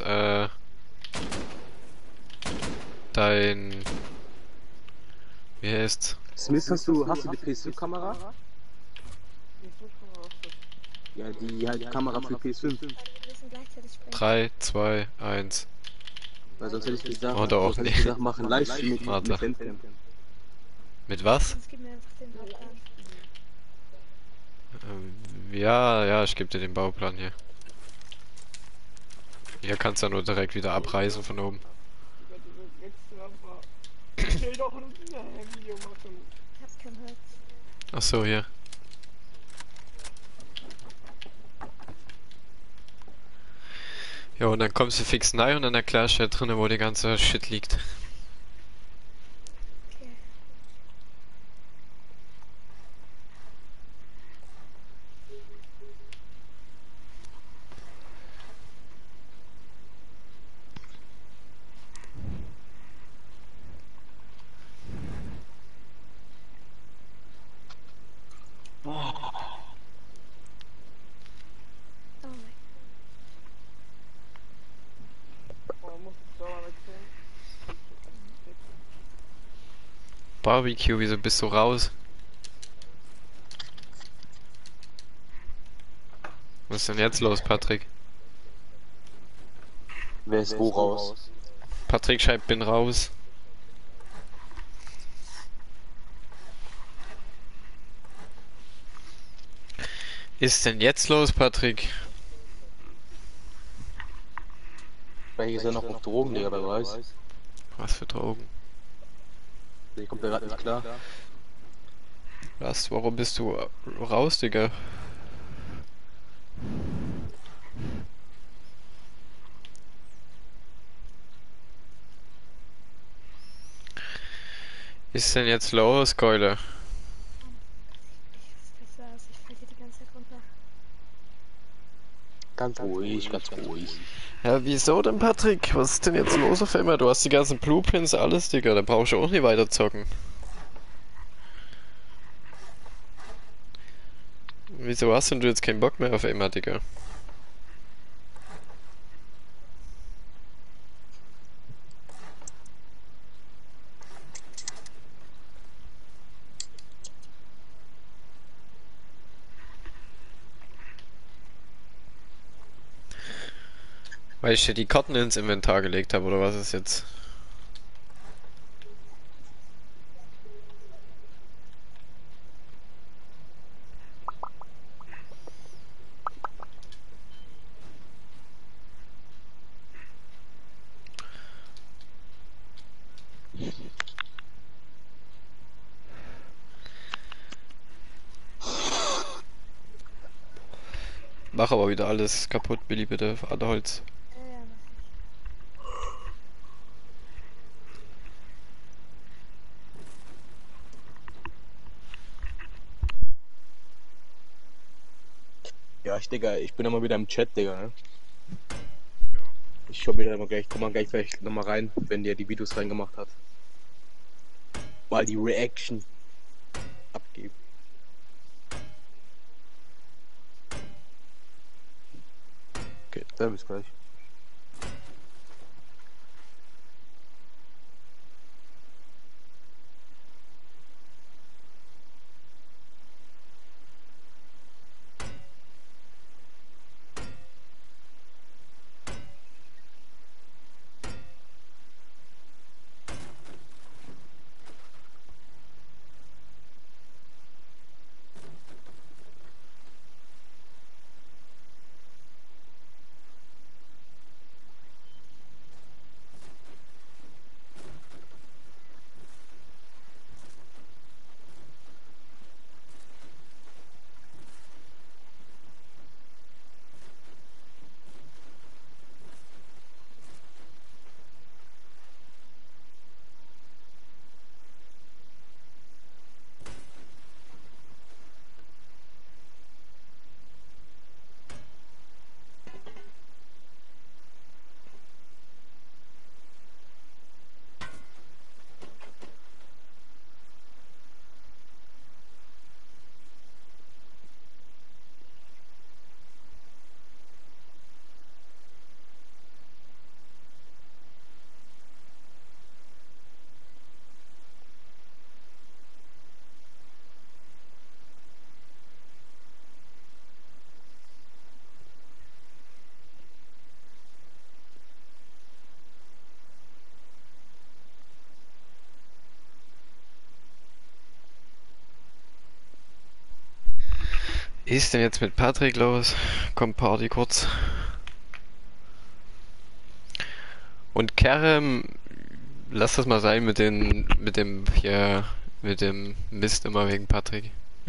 dein... Wie heißt's? Smith, hast du die PS5-Kamera? Die Suchkamera aus der Ja, die halt Kamera für PS5. Wir müssen gleichzeitig sprechen. 3, 2, 1. Weil sonst hätte ich gesagt, Oder auch sonst hätte nicht. ich gesagt, machen Livestream mit Warte. Handcam. Mit was? Sonst gib mir einfach den Bauplan. Ja, ich gebe dir den Bauplan hier. Hier kannst du ja nur direkt wieder abreisen von oben. über diese letzte war. Ich will doch ein Video machen. Ich hab kein Holz. Ach so, hier. Ja, und dann kommst du fix rein und dann erklärst du da drinnen, wo die ganze Shit liegt. Okay. Oh mein Oh, muss ich Dauer wechseln. Barbecue, wieso bist du raus? Was ist denn jetzt los, Patrick? Wer ist wo raus? Patrick schreibt, bin raus. Ist denn jetzt los, Patrick? Vielleicht ist er noch auf Drogen, Digga, wer weiß. Was für Drogen? Der kommt da gerade nicht klar. Was? Warum bist du raus, Digga? Ist denn jetzt los, Keule? Ich saß, ich fall hier die ganze Zeit runter. Ganz ruhig, ganz ruhig. Ja, wieso denn, Patrick? Was ist denn jetzt los auf einmal? Du hast die ganzen Blueprints, alles, Digga. Da brauchst du auch nicht weiter zocken. Wieso hast denn du jetzt keinen Bock mehr auf einmal, Digga? Weil ich dir die Karten ins Inventar gelegt habe, oder was ist jetzt? Mach aber wieder alles kaputt, Billy, bitte. Alle Holz. Ja, mach ich. Ja, Digga, ich bin immer wieder im Chat, Digga, ne? Ich schau mir da mal gleich, komm mal gleich vielleicht nochmal rein, wenn der die Videos reingemacht hat. Mal die Reaction abgeben. Okay, dann bis gleich. Ist denn jetzt mit Patrick los? Kommt Party kurz. Und Kerem, lass das mal sein mit dem hier, mit dem Mist immer wegen Patrick.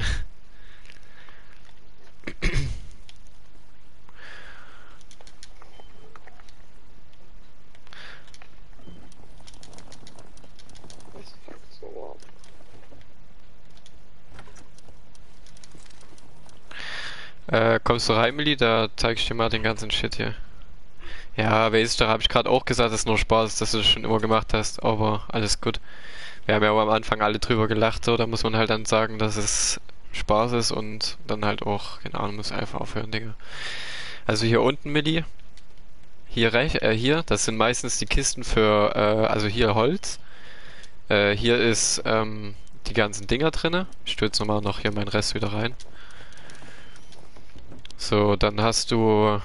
Kommst du rein, Milli? Da zeig ich dir mal den ganzen Shit hier. Ja, weißt du, habe ich gerade auch gesagt, dass es nur Spaß ist, dass du das schon immer gemacht hast, aber alles gut. Wir haben ja auch am Anfang alle drüber gelacht, so, da muss man halt dann sagen, dass es Spaß ist und dann halt auch, keine Ahnung, muss einfach aufhören, Digga. Also hier unten, Milli, hier, das sind meistens die Kisten für, also hier Holz. Hier ist, die ganzen Dinger drinne. Ich stürze nochmal noch hier meinen Rest wieder rein. So, dann hast du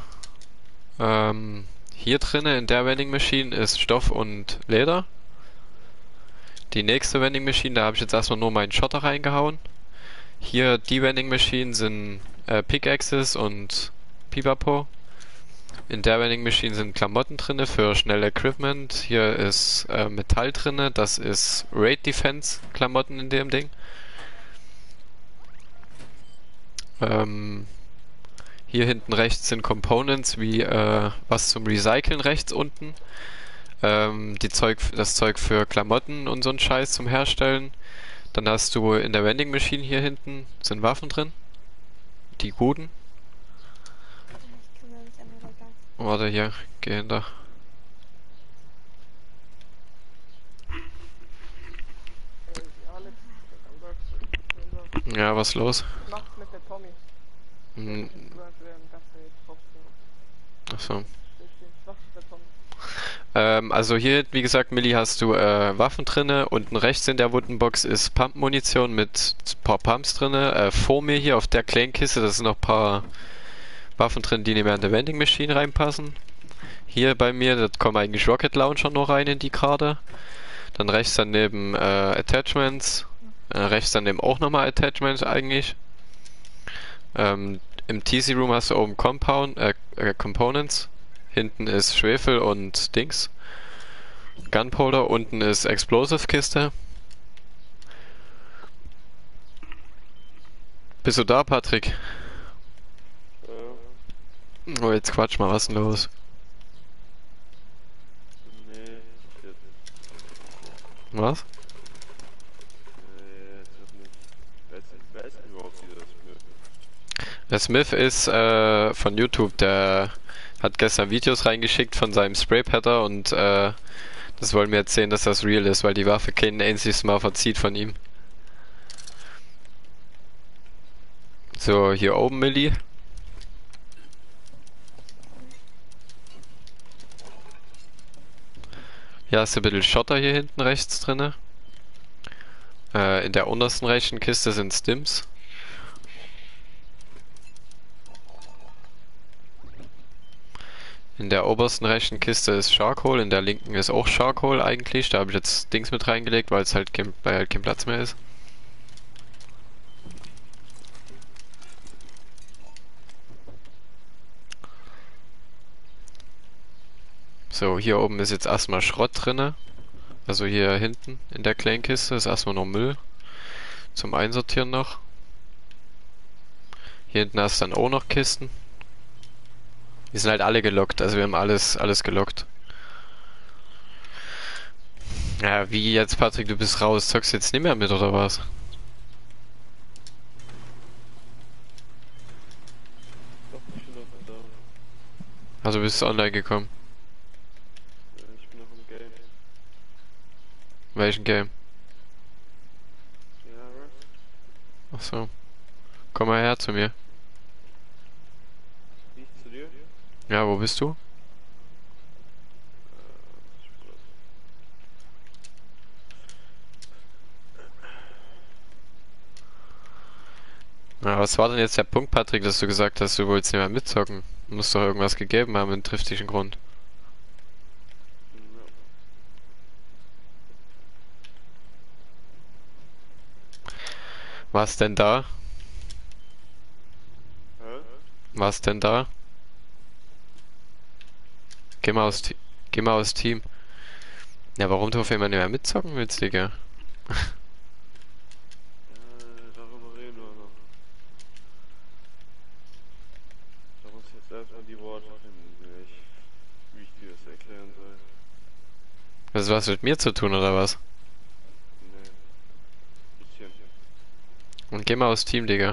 hier drinnen in der Vending Machine ist Stoff und Leder. Die nächste Vending Machine, da habe ich jetzt erstmal nur meinen Schotter reingehauen. Hier die Vending Machine sind Pickaxes und Pipapo. In der Vending Machine sind Klamotten drinne für schnell Equipment. Hier ist Metall drinne, das ist Raid Defense Klamotten in dem Ding. Hier hinten rechts sind Components wie was zum Recyceln rechts unten. Das Zeug für Klamotten und so ein Scheiß zum Herstellen. Dann hast du in der Vending Machine hier hinten sind Waffen drin. Die guten. Ich kümmere mich an der Gang. Warte hier, geh hinter. Alex, am Berg, Ja, was los? macht's mit der Tommy. Hm, achso. Also hier, wie gesagt, Milli, hast du Waffen drinne. Unten rechts in der Woodenbox ist Pump-Munition mit ein paar Pumps drinne. Vor mir hier auf der kleinen Kiste, da sind noch ein paar Waffen drin, die nicht mehr in der Vending Machine reinpassen. Hier bei mir, da kommen eigentlich Rocket Launcher noch rein in die Karte. Dann rechts daneben Attachments. Rechts daneben auch nochmal Attachments eigentlich. Im TC Room hast du oben Components. Hinten ist Schwefel und Dings. Gunpowder. Unten ist Explosive Kiste. Bist du da, Patrick? Oh, jetzt quatsch mal, was ist denn los? Was? Der Smith ist von YouTube, der hat gestern Videos reingeschickt von seinem Spraypatter und das wollen wir erzählen, dass das real ist, weil die Waffe kein einziges Mal verzieht von ihm. So, hier oben, Milli. Hier hast du ein bisschen Schotter hier hinten rechts drinne. In der untersten rechten Kiste sind Stims. In der obersten rechten Kiste ist Charcoal, in der linken ist auch Charcoal eigentlich. Da habe ich jetzt Dings mit reingelegt, weil halt kein Platz mehr ist. So, hier oben ist jetzt erstmal Schrott drinne. Also hier hinten in der kleinen Kiste ist erstmal noch Müll. Zum Einsortieren noch. Hier hinten hast du dann auch noch Kisten. Die sind halt alle gelockt, also wir haben alles gelockt. Ja, wie jetzt, Patrick, du bist raus. Zockst du jetzt nicht mehr mit, oder was? Doch, ich bin noch da. Also bist du online gekommen. Ich bin noch im Game. Welchen Game? Ja, was? Ach so. Komm mal her zu mir. Wie ich zu dir? Ja, wo bist du? Ja, was war denn jetzt der Punkt, Patrick, dass du gesagt hast, du wolltest nicht mehr mitzocken? Muss doch irgendwas gegeben haben, einen triftigen Grund. Was denn da? Hä? Was denn da? Geh mal aus Team. Ja, warum du auf einmal nicht mehr mitzocken willst, Digga? Darüber reden wir noch. Da muss ich jetzt erstmal die Worte finden, wie ich dir das erklären soll. Das ist was mit mir zu tun, oder was? Nee. Bisschen. Und geh mal aus Team, Digga.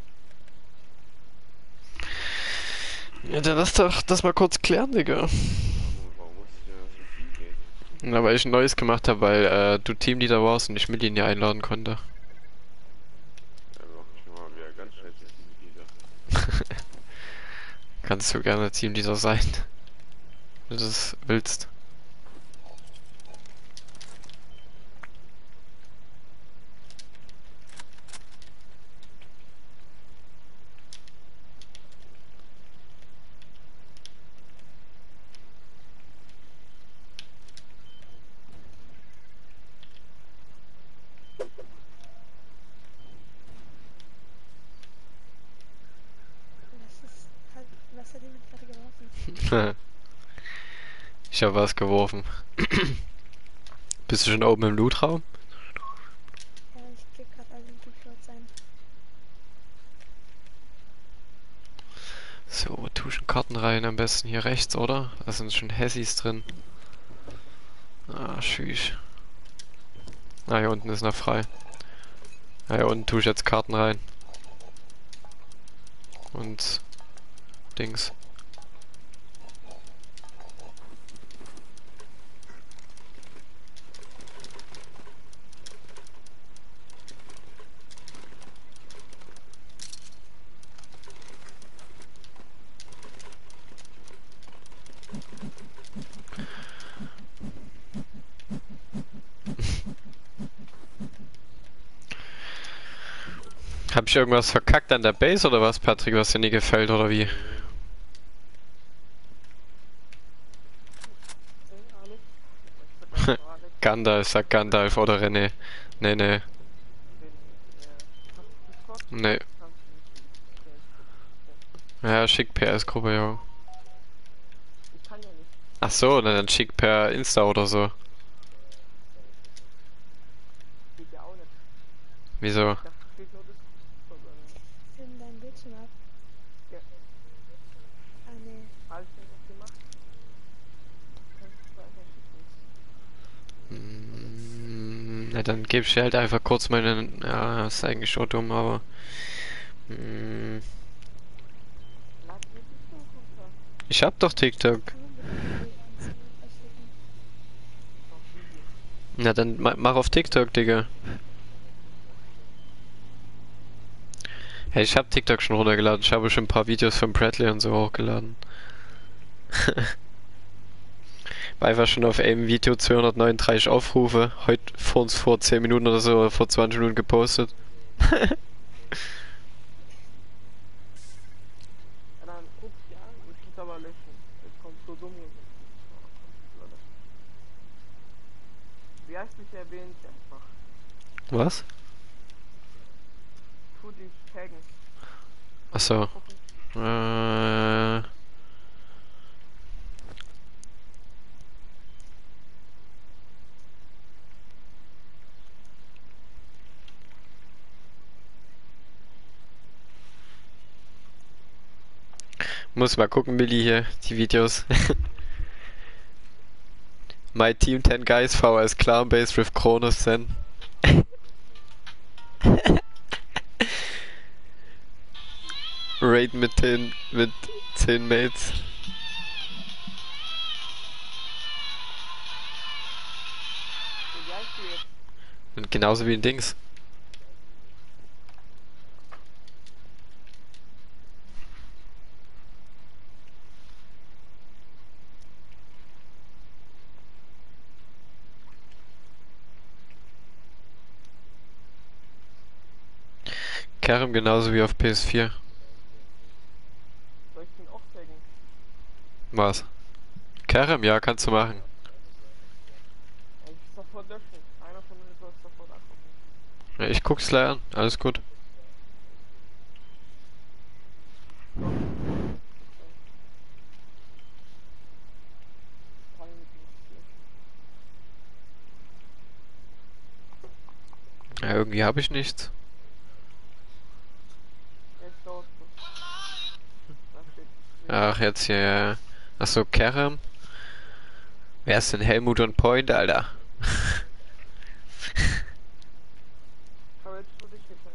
Ja, dann lass doch das mal kurz klären, Digga. Warum muss ich denn aus dem Team gehen? Na, weil ich ein neues gemacht habe, weil du Teamleader warst und ich Milli nie einladen konnte. Dann mach ich mal wieder ganz schnell zum Teamleader. Kannst du gerne Teamleader sein, wenn du das willst. Was hat jemand gerade geworfen? Ich habe was geworfen. Bist du schon oben im Lootraum? Ja, ich gebe gerade alle Loot-Lots ein. So, wo tue ich denn Karten rein? Am besten hier rechts, oder? Da sind schon Hessis drin. Ah, tschüss. Ah, hier unten ist noch frei. Ah, hier unten tue ich jetzt Karten rein. Und Dings. Hab ich irgendwas verkackt an der Base oder was, Patrick, was dir nie gefällt oder wie? Alex. Ich sag einfach Alex. Gandalf, sagt Gandalf oder René. Nee, nee, Hast du Discord? nee. Kannst du nicht. Ja, schick PS-Gruppe, jo. Ich kann ja nicht. Ach so, dann schick per Insta oder so. Geht ja auch nicht. Wieso? Ich dachte, es geht nur Discord. Film dein Bildschirm ab. Ja. Ah, nee. Habe ich das gemacht? Kannst du einfach schicken. Na, dann gebe ich dir halt einfach kurz meine... Ja, ist eigentlich schon dumm, aber... Lad mir TikTok runter. Ich hab doch TikTok. Kann man bitte die ins verschicken? Auf Video. Na, dann mach auf TikTok, Digga. Hey, ich hab TikTok schon runtergeladen. Ich habe schon ein paar Videos von Bradley und so hochgeladen. War einfach schon auf einem Video 239 Aufrufe. Heute vor 10 Minuten oder so, oder vor 20 Minuten gepostet. Ja, dann guck ich an, ich muss aber löschen. Jetzt kommt so dumm. Wie heißt dich erwähnt einfach? Was? Tu dich taggen. Achso. Muss mal gucken, Milli hier, die Videos. My team 10 guys VS clan based with Kronos Zen. Raid mit 10 Mates. Wie heißt du jetzt? Und genauso wie ein Dings. Kerem genauso wie auf PS4. Soll ich den auch taggen? Was? Kerem, ja, kannst du machen. Ja, ich will sofort löschen. Einer von uns soll es sofort angucken. Ja, ich guck's gleich an, alles gut. Kann ich nicht löschen. Ja, irgendwie habe ich nichts. Jetzt dauert es. Da steht. Ach, jetzt hier. Achso, Kerem. Wer ist denn Helmut und Point, Alter? Ich habe jetzt für dich gezeigt.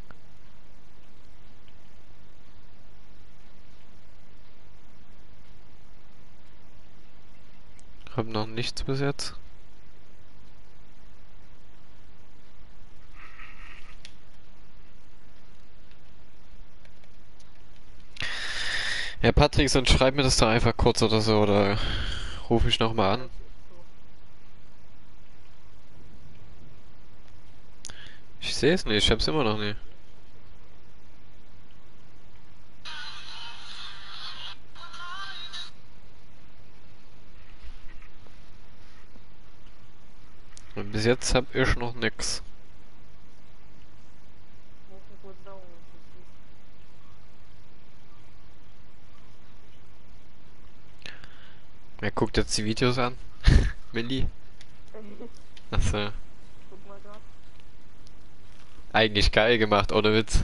Hab noch nichts bis jetzt. Ja, Patrick, sonst schreib mir das doch einfach kurz oder so, oder ruf ich nochmal an. Ich sehe es nicht, ich hab's immer noch nicht. Und bis jetzt hab ich noch nix. Muss mir kurz dauern. Wer guckt jetzt die Videos an? Milli? Achso. Guck mal grad. Eigentlich geil gemacht, ohne Witz.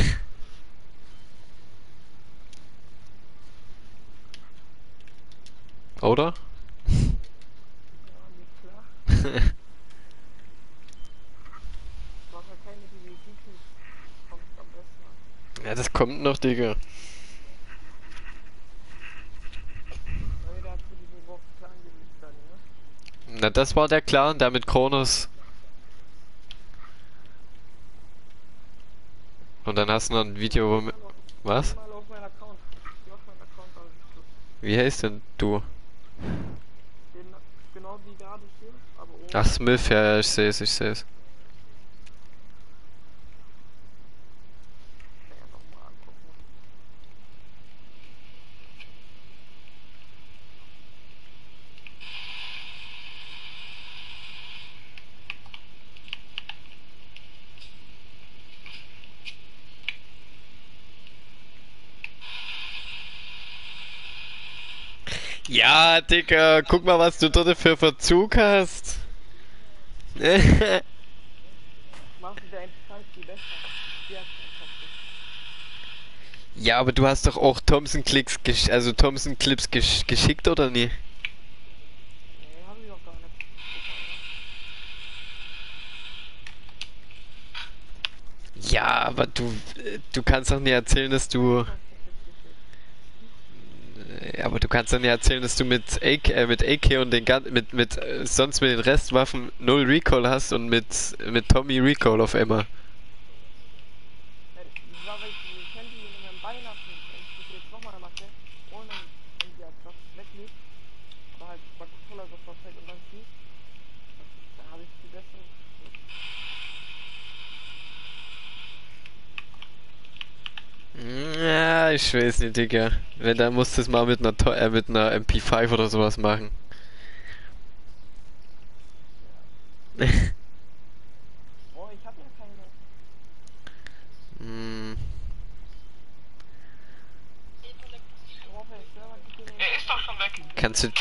Oder? Ja, geht klar. War halt keine Review. Kommt am besten an. Ja, das kommt noch, Digga. Ja, der hat für diese Woche Plan gelegt dann, ne? Na, das war der Clan, der mit Kronos. Und dann hast du noch ein Video, wo mit... Was? Mal auf meinen Account. Geh auf meinen Account, also Wie heißt denn du? den, genau wie gerade hier, aber ohne. Ach, Smith, ja, ja, ich seh's, ich seh's. Ja, noch mal angucken. Ja, Digga, guck mal, was du dort für Verzug hast. Machst du der MP5 viel besser? Die hat keinen Kopf. Ja, aber du hast doch auch Thompson-Clips geschickt, oder nie? Nee, haben die doch gar nicht. Guck mal, Ja, aber du kannst doch nicht erzählen, dass du... ja. Aber du kannst doch nicht erzählen, dass du mit AK und sonst mit den Restwaffen null Recall hast und mit Tommy Recall auf einmal. Das war, weil ich die Handy in meinem Bein hatte. Wenn ich das jetzt nochmal mache, ohne wenn die das weglegt, aber halt bei Controller sofort weg und dann schießt, dann habe ich die bessere. Ja, ich weiß nicht, Digga. Wenn, dann musst du es mal mit einer MP5 oder sowas machen. Oh, ich habe ja keine. Hm. Ich hoffe, der Server gibt mir. Ist doch schon weg. Kannst du...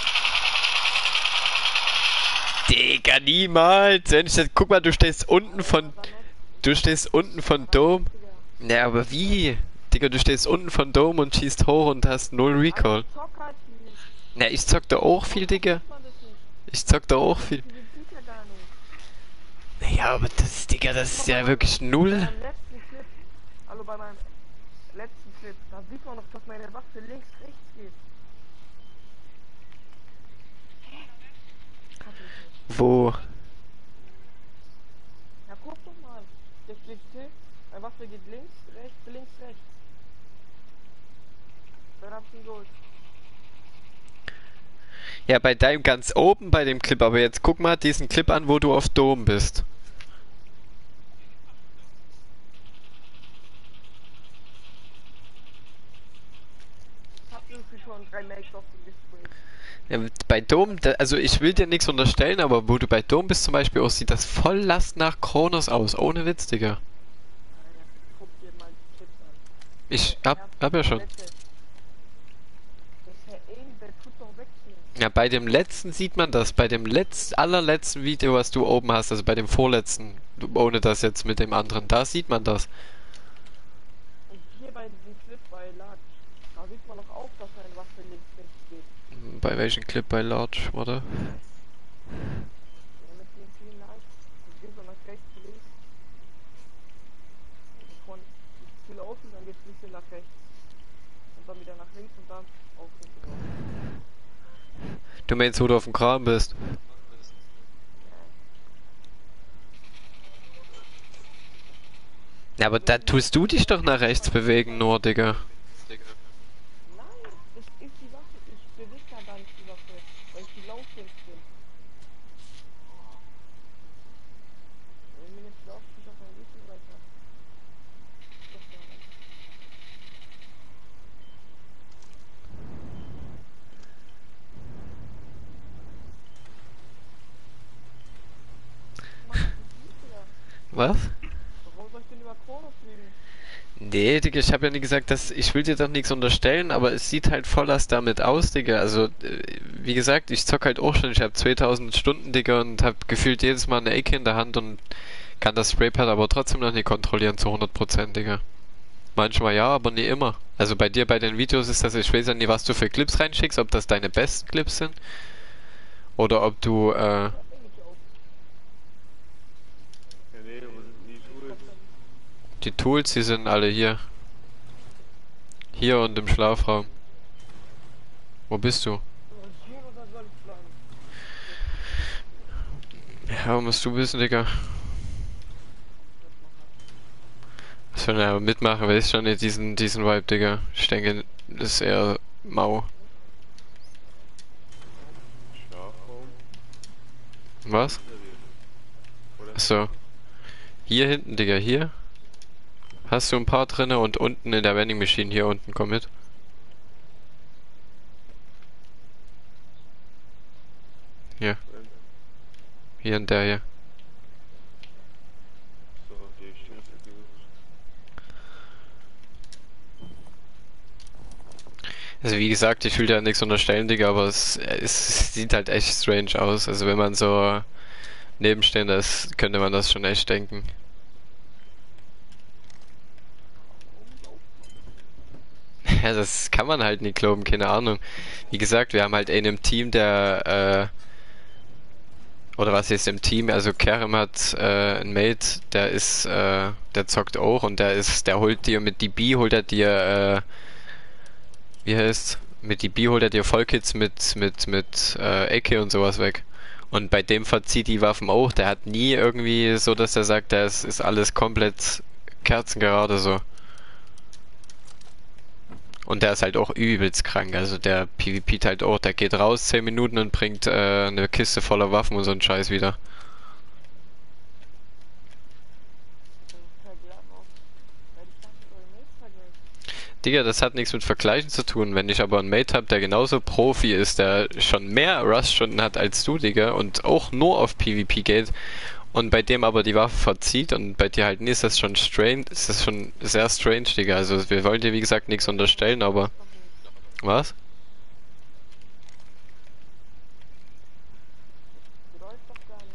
Digga, niemals! Wenn ich das, guck mal, du stehst unten von Dome. Ja, aber wie? Digga, du stehst unten von Dome und schießt hoch und hast null Recall. Zock halt viel. Na, ich zock da auch viel, Digga. Macht man das nicht? Ich zock da auch viel. Die sieht ja gar nicht. Naja, aber das, Digga, das ist ja wirklich null. Bei meinem letzten Clip, hallo, bei meinem letzten Clip, da sieht man noch, dass meine Waffe links, rechts geht. Kann ich nicht. Wo? Ja, guck doch mal. Jetzt steht still, meine Waffe geht links, rechts. Dann hab ich ihn geholt. Ja, bei deinem ganz oben bei dem Clip, aber jetzt guck mal diesen Clip an, wo du auf Dom bist. Hab irgendwie schon 3 Makes auf dem Display. Ja, bei Dom, also ich will dir nichts unterstellen, aber wo du bei Dom bist zum Beispiel aus, sieht das voll Last nach Kronos aus, ohne Witz, Digga. Naja, guck dir mal die Clips an. Ich hab ja schon. Der Herr Aim, der tut doch wegziehen. Ja, bei dem letzten sieht man das, bei dem allerletzten Video, was du oben hast, also bei dem vorletzten, ohne das jetzt mit dem anderen, da sieht man das. Und hier bei diesem Clip bei Large, da sieht man doch auch, dass meine Waffe links, rechts geht. Bei welchem Clip bei Large, warte? Ja, mit den vielen Large, das geht so nach rechts, links. Und ich ziele auf und dann geht's ein bisschen nach rechts. Und dann wieder nach links und dann auf und drauf. Du meinst, wo du auf dem Kran bist? Ja, aber da tust du dich doch nach rechts bewegen, nur, Digga. Nein, das ist die Waffe. Ich bewege da gar nicht die Waffe, weil ich die Lauflinks bin. Wenn mir jetzt läuft, ich auf meinen Rücken weiter. Doch gar nicht. Mach ich nicht, Digga. Was? Warum soll ich denn über Kronos fliegen? Nee, Digga, ich habe ja nie gesagt, dass ich will dir doch nichts unterstellen, aber es sieht halt voll das damit aus, Digga. Also, wie gesagt, ich zock halt auch schon, ich habe 2000 Stunden, Digga, und hab gefühlt jedes Mal eine AK in der Hand und kann das Spraypad aber trotzdem noch nicht kontrollieren zu 100%, Digga. Manchmal ja, aber nie immer. Also bei dir bei den Videos ist das, ich weiß ja nie, was du für Clips reinschickst, ob das deine besten Clips sind oder ob du, Ja, eigentlich auch. Ja, nee, wo sind die Tools? die Tools, die sind alle hier. Hier und im Schlafraum. Wo bist du? Soll ich gehen oder soll ich bleiben? Ja, wo musst du wissen, Digga? Was soll er mitmachen, weiß schon nicht diesen Vibe, Digga. Ich denke, das ist eher mau. Schlafraum? Was? Oder? Achso. Hier hinten, Digga, hier. Hast du ein paar drinne und unten in der Vending Machine hier unten, komm mit. Hier. Hier in der hier. So, okay, ich stehe jetzt gesucht. Also wie gesagt, ich will dir ja nichts unterstellen, Digga, aber es sieht halt echt strange aus. Also wenn man so nebenstehender ist, könnte man das schon echt denken. Ja, das kann man halt nicht glauben, keine Ahnung. Wie gesagt, wir haben halt einen im Team, oder was ist im Team, also Kerem hat einen Mate, der zockt auch und der holt dir mit DB, holt er dir, wie heißt, mit DB holt er dir Vollkits mit Ecke und sowas weg. Und bei dem verzieht die Waffen auch, der hat nie irgendwie so, dass er sagt, das ist alles komplett kerzengerade so. Und der ist halt auch übelst krank, also der PvP't halt auch, der geht raus 10 Minuten und bringt eine Kiste voller Waffen und so einen Scheiß wieder. Das ist kein Blatt auf. Weil ich dachte, eure Mates vergleicht. Digga, das hat nichts mit Vergleichen zu tun. Wenn ich aber einen Mate hab, der genauso Profi ist, der schon mehr Rust-Stunden hat als du, Digga, und auch nur auf PvP geht, und bei dem aber die Waffe verzieht und bei dir halt nicht, ist das schon strange, ist das schon sehr strange, Digga. Also wir wollen dir wie gesagt nichts unterstellen, aber... Was? Bedeutet doch gar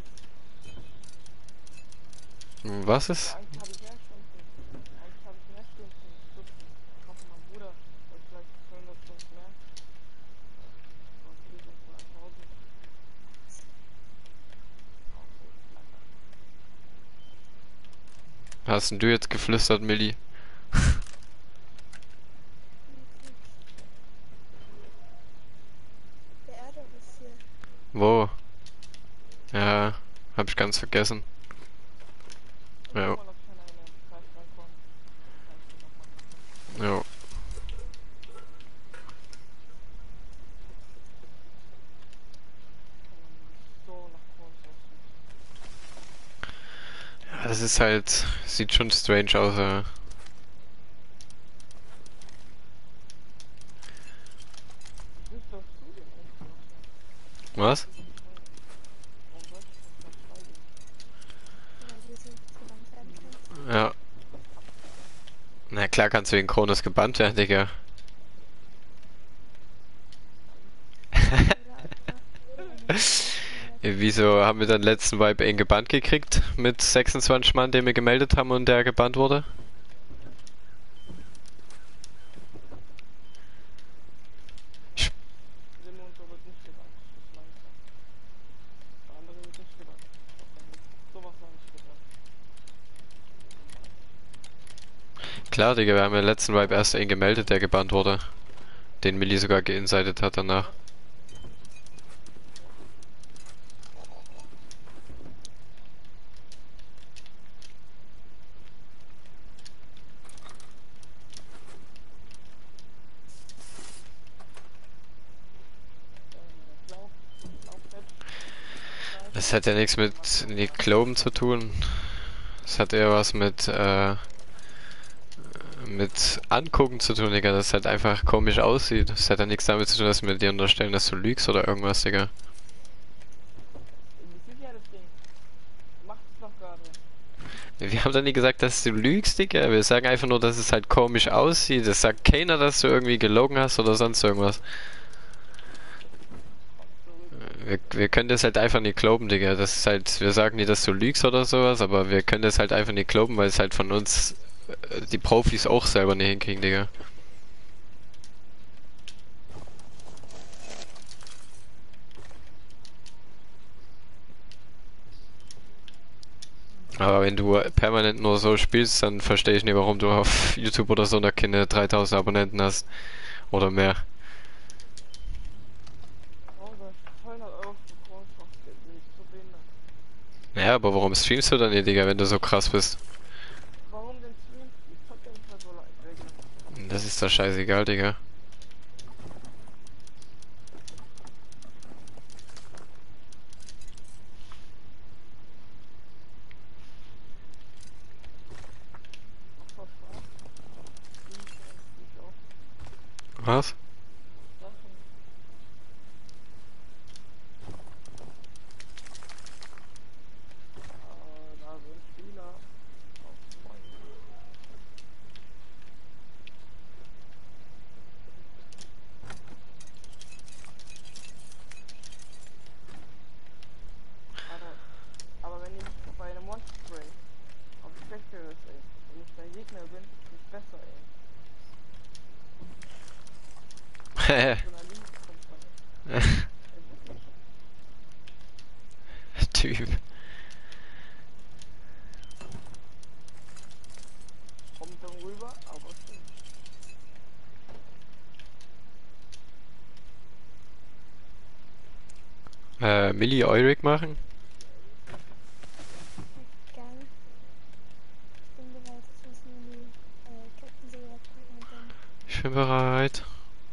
nichts. Was ist? Eigentlich habe ich mehr Stunden. Eigentlich habe ich mehr Stunden. Ich hoffe, mein Bruder hat vielleicht 200 Stunden mehr. Und wir sind bei 1000. Hast denn du jetzt geflüstert, Milli? Der Erde ist hier. Wo? Ja, hab ich ganz vergessen. Ja, Mal, ob ich an einen Kreis reinkomme. Kann ich den nochmal machen. ja. Kann man nicht so nach Korns aussieht. Ja, das ist halt, sieht schon strange aus, ja. Wieso darfst du den echt machen? Was? Warum sollte ich das mal schreiben? Wenn du so gebannt werden kannst. Ja. Na klar kannst du wegen Kronos gebannt werden, Digga. Wieso haben wir dann letzten Vibe einen gebannt gekriegt mit 26 Mann, den wir gemeldet haben und der gebannt wurde? Sim und so wird nicht gebannt. Das meine ich ja. Der andere wird nicht gebannt. Sowas meine ich gesagt. Klar, Digga, wir haben ja letzten Vibe erst einen gemeldet, der gebannt wurde. Den Milli sogar geinsidet hat danach. Das hat ja nichts mit Nick Glauben zu tun. Das hat eher was mit Angucken zu tun, Digga, das halt einfach komisch aussieht. Das hat ja nichts damit zu tun, dass wir dir unterstellen, dass du lügst oder irgendwas, Digga. Das ist ja das Ding. Du machst es doch gerade. Wir haben doch nie gesagt, dass du lügst, Digga. Wir sagen einfach nur, dass es halt komisch aussieht. Es sagt keiner, dass du irgendwie gelogen hast oder sonst irgendwas. Wir können das halt einfach nicht glauben, Digga. Das ist halt, wir sagen nie, dass du lügst oder sowas, aber wir können das halt einfach nicht glauben, weil es halt von uns die Profis auch selber nicht hinkriegen, Digga. Aber wenn du permanent nur so spielst, dann verstehe ich nicht, warum du auf YouTube oder so noch keine 3000 Abonnenten hast. Oder mehr. Warum soll ich 200 € für Kronstoff geben? Bin ich so behindert? Ja, aber warum streamst du dann nicht, Digga, wenn du so krass bist? Warum denn Stream? Ich zock ja nicht mehr so regelmäßig. Das ist doch scheißegal, Digga. Macht voll Spaß. Stream ist eigentlich auch. Was? Sachen. Da sind Spieler. Auf Moin. Aber wenn ich bei einem One-Spray auf Schlechteres aim und ich bei Gegner bin, ist es besser aim. Adrenalin kommt dann. Wirklich. Typ. Kommt dann rüber, aber stimmt. Milli Eurig machen? Gerne. Ich bin bereit, ich muss nur die Kettensäge packen und dann. Ich bin bereit.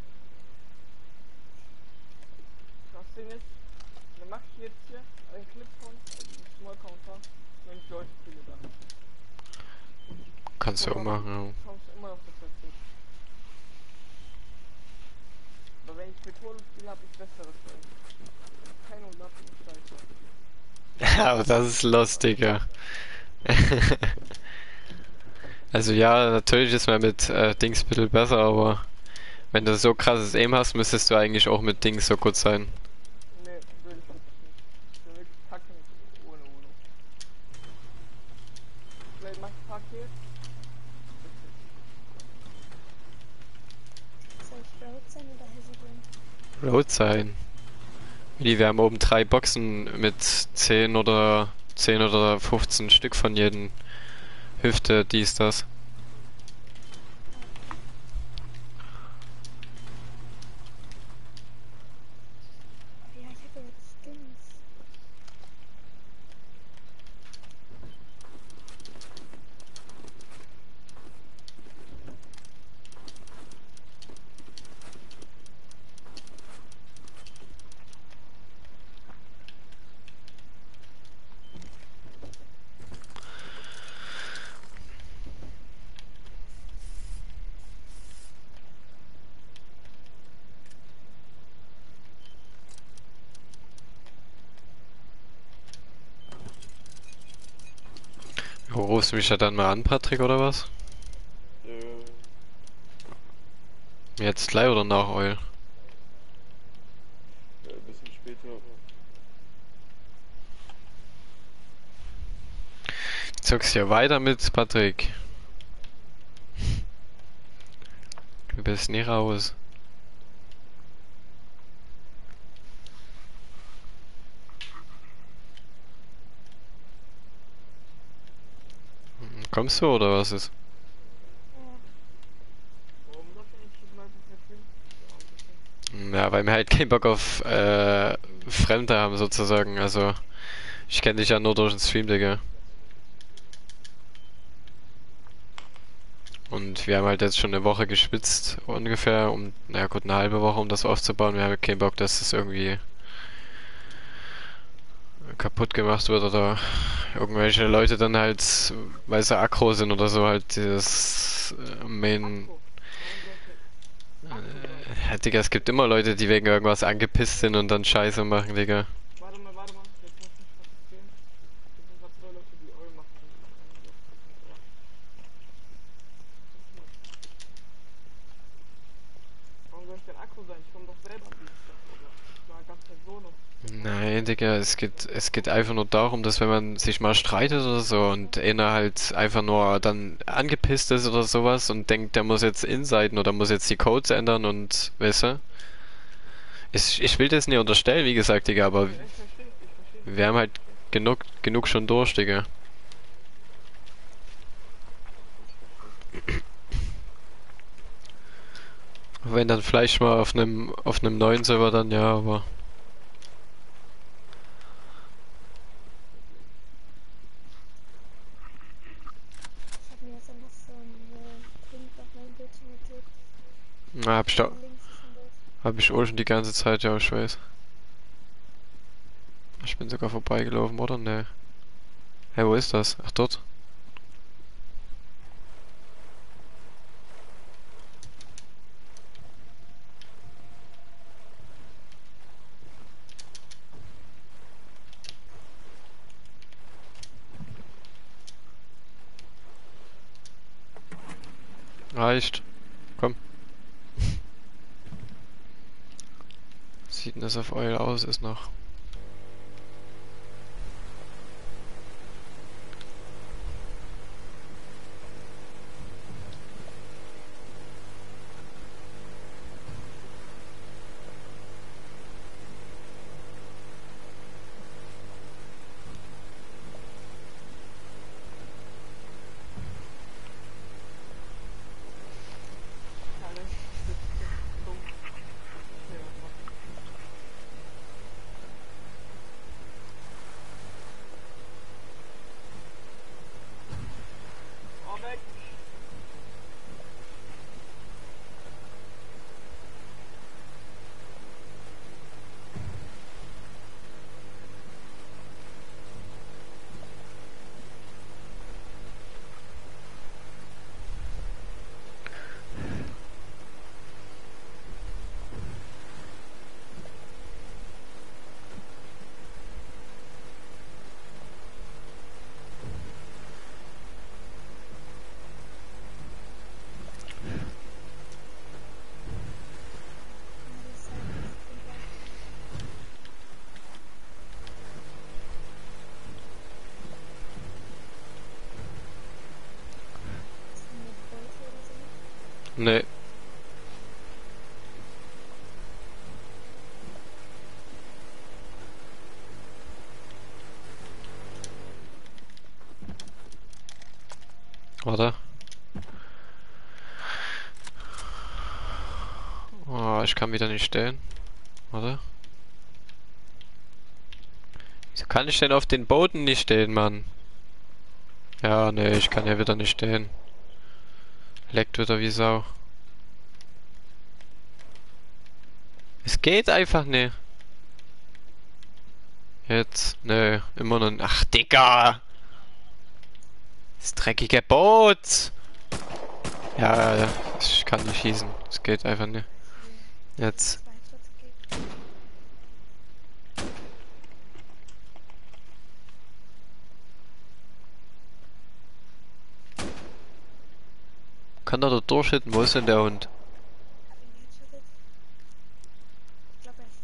Das Ding ist, dann mach ich jetzt hier einen Clip von, also einen Small Counter, wenn ich Leute spiele dann. Kannst du auch machen, Chance immer noch, dass das ist. Aber wenn ich mit Holo spiele, habe ich besseres Feld. Keine und Lappen ist scheiße. ja. Aber das ist lustig, ja. Also ja, natürlich ist man mit Dings ein bisschen besser, aber wenn du so krasses Aim hast, müsstest du eigentlich auch mit Dings so gut sein. Ne, will ich wirklich nicht. Ich will wirklich packen ohne Holo. Vielleicht mach ich Pack hier. Soll ich Road sein oder Hesitant? Road sein. Wir haben oben 3 Boxen mit 10 oder 15 Stück von jedem. Hüfte, dies, das. Oh ja, ich habe aber das Dings. Du rufst mich ja dann mal an, Patrick, oder was? Jetzt gleich oder nach Eul? Ein bisschen später. Zockst ja weiter mit, Patrick. Du bist nie raus. Kommst du oder was ist? Ja, Warum das eigentlich die Leute verstehen? Ja, weil wir halt keinen Bock auf Fremde haben sozusagen. Also ich kenne dich ja nur durch den Stream, Digga. Und wir haben halt jetzt schon eine Woche gespitzt ungefähr, na gut, eine halbe Woche, um das aufzubauen. Wir haben keinen Bock, dass das irgendwie kaputt gemacht wird oder irgendwelche Leute dann halt, weil sie aggro sind oder so, halt dieses Main. Ja, Digga, es gibt immer Leute, die wegen irgendwas angepisst sind und dann Scheiße machen, Digga. Warte mal, jetzt muss ich was erzählen. Es sind gerade 2 Leute, die Eul machen. selber ein Biest oder mal ganz Personen. Nein, Digga, es geht einfach nur darum, dass wenn man sich mal streitet oder so und einer halt einfach nur dann angepisst ist oder sowas und denkt, der muss jetzt insiden oder muss jetzt die Codes ändern und, weißt du? Ich will das nicht unterstellen, wie gesagt, Digga, aber Ich verstehe, ich verstehe. wir haben halt genug schon durch, Digga. Wenn dann vielleicht mal auf einem neuen Server dann, ja, aber Ich habe mir jetzt einfach so einen Punkt auf meinem Bildschirm geklickt. na, hab ich da, Links ist ein Bild. hab ich auch schon die ganze Zeit, ja, ich weiß. Ich bin sogar vorbeigelaufen, oder? Ne. Hä, wo ist das? Ach, dort. Reicht. Komm. Sieht denn das auf Oil aus? Ist noch. Ja, ne? Das ist dumm. Nee, was machen? Oh, weg! Ja, die Seite ist drüber. Ist ein Bote oder so? Ne. Warte. Oh, ich kann wieder nicht stehen. Warte. Wieso kann ich denn auf den Booten nicht stehen, Mann? Ja, ne, ich kann ja wieder nicht stehen. Leckt wieder wie Sau. Es geht einfach nicht. Jetzt, ne, immer noch. Ach, Digga! Das dreckige Boot! Ja, ja, ich kann nicht schießen. Es geht einfach nicht. Jetzt. 42 Gig. Kann er da durchhitten? Wo ist denn der Hund? Hab ihn geheadshottet. Ich glaube, er ist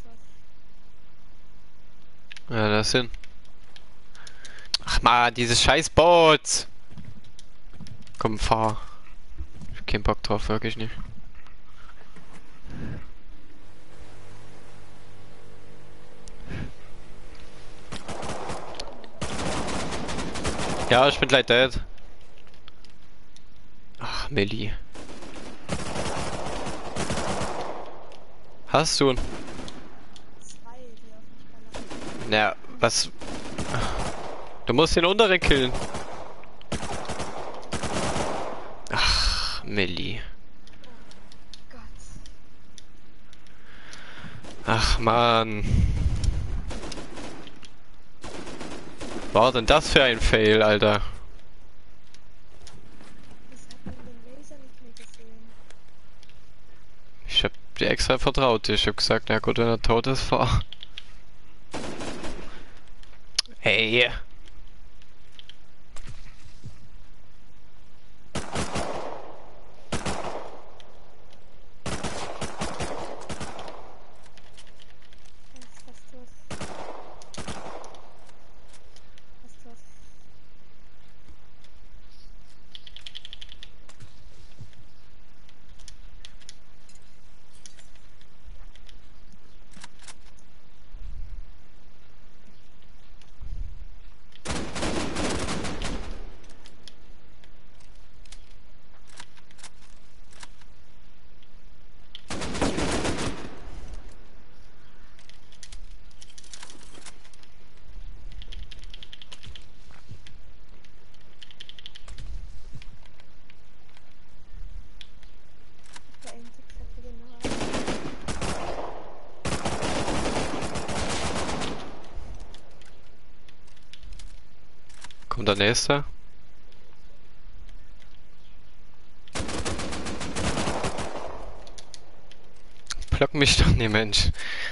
tot. Ja, das hin. Ach man, dieses scheiß Boot! Komm, fahr. Ich hab keinen Bock drauf, wirklich nicht. Ja, ich bin gleich dead. Ach, Melli. Hast du ihn? Zwei, die auf mich ballern. Ja, was? Du musst den unteren killen. Ach, Melli. Gott. Ach, Mann. Was war denn das für ein Fail, Alter? Wieso hat man den Laser nicht mehr gesehen? Ich hab dir extra vertraut. Ich hab gesagt, na gut, wenn er tot ist, fahr. Hey. Kommt der nächste? Block mich doch nicht, Mensch.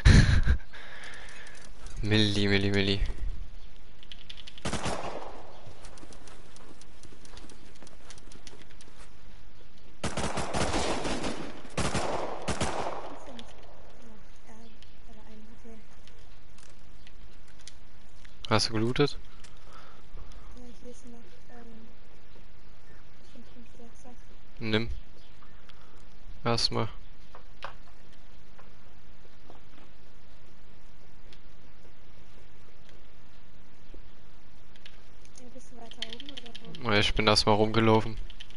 Milli. Ist ja nicht. Ja, oder einen hatte. Hast du gelootet? Ja, hier ist noch 556er. Nimm. Erstmal. Ja, bist du weiter oben oder wo? Ich bin erstmal rumgelaufen.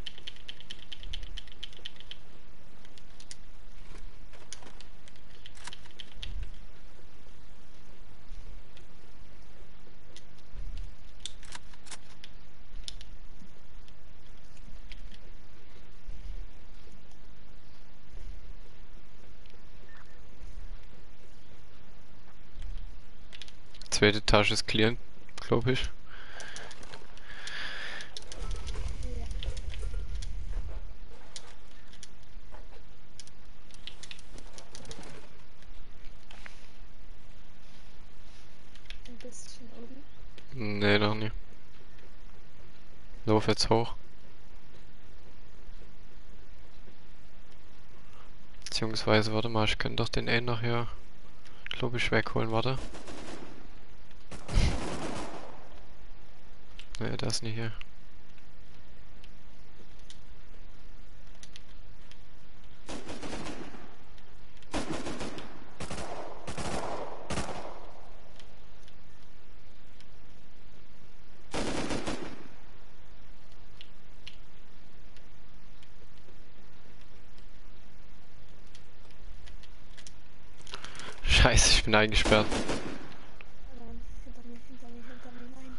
Zweite Etage ist clear, glaube ich. Ja. Ein bisschen oben. Nee, noch nie. Lauf jetzt hoch. Beziehungsweise, warte mal, ich kann doch den einen nachher, glaube ich, wegholen, warte. Nee, der ist nicht hier. Scheiße, ich bin eingesperrt. Nein, hinter mir, nein.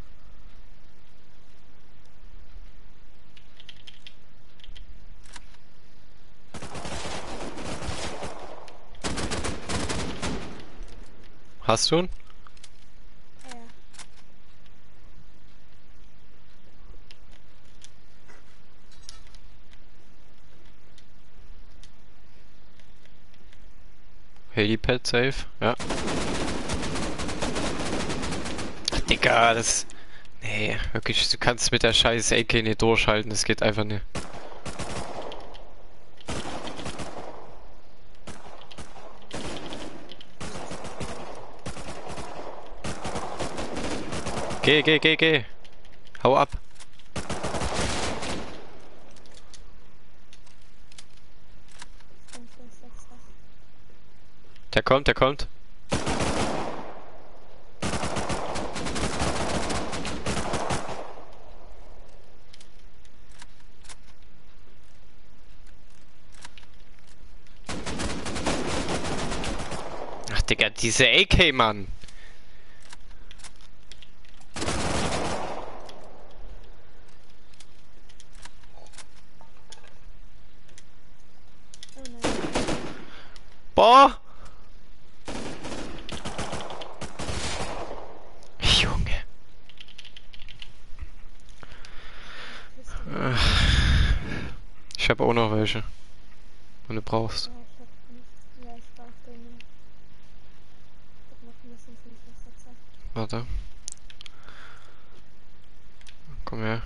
Hast du ihn? Ja. Helipad safe, ja. Digga, das... Nee, wirklich, du kannst mit der scheiß AK nicht durchhalten, das geht einfach nicht. Geh. Hau ab. 556er. Der kommt. Ach, Digga, diese AK, Mann. Oh nein. Boah! Junge. Pistole. Ich habe auch noch welche. Wenn du brauchst. Ja, ich hab nicht. Ja, ich brauch den. Ich hab noch ein bisschen 556er. Warte. Komm her.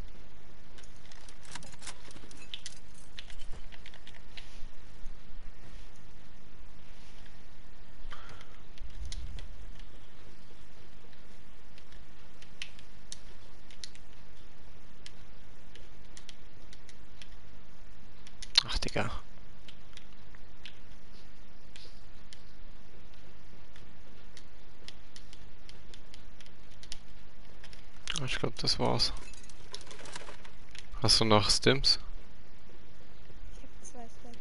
Ach, Digga. Ich glaube, das war's. Hast du noch Stims? Ich hab 2 Stacks.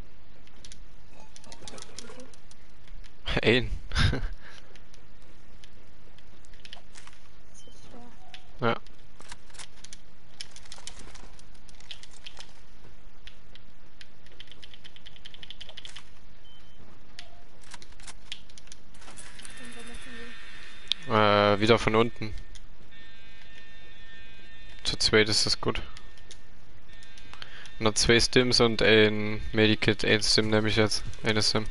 Und du? Ein. Das wird schwer. Ja. Und wo machen wir? Wieder von unten. Zu zweit ist das gut. Noch 2 Stims und ein Medikit. Ein Stim nehme ich jetzt. Eine Stim.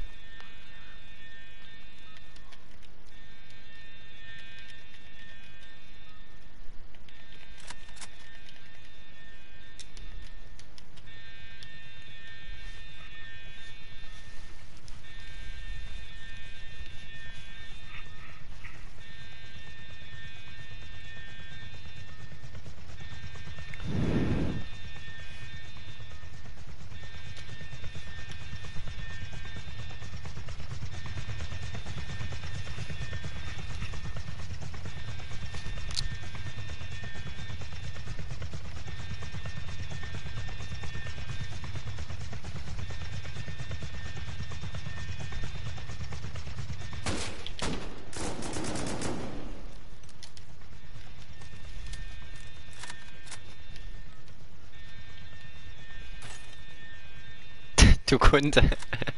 Du Kunde. Ins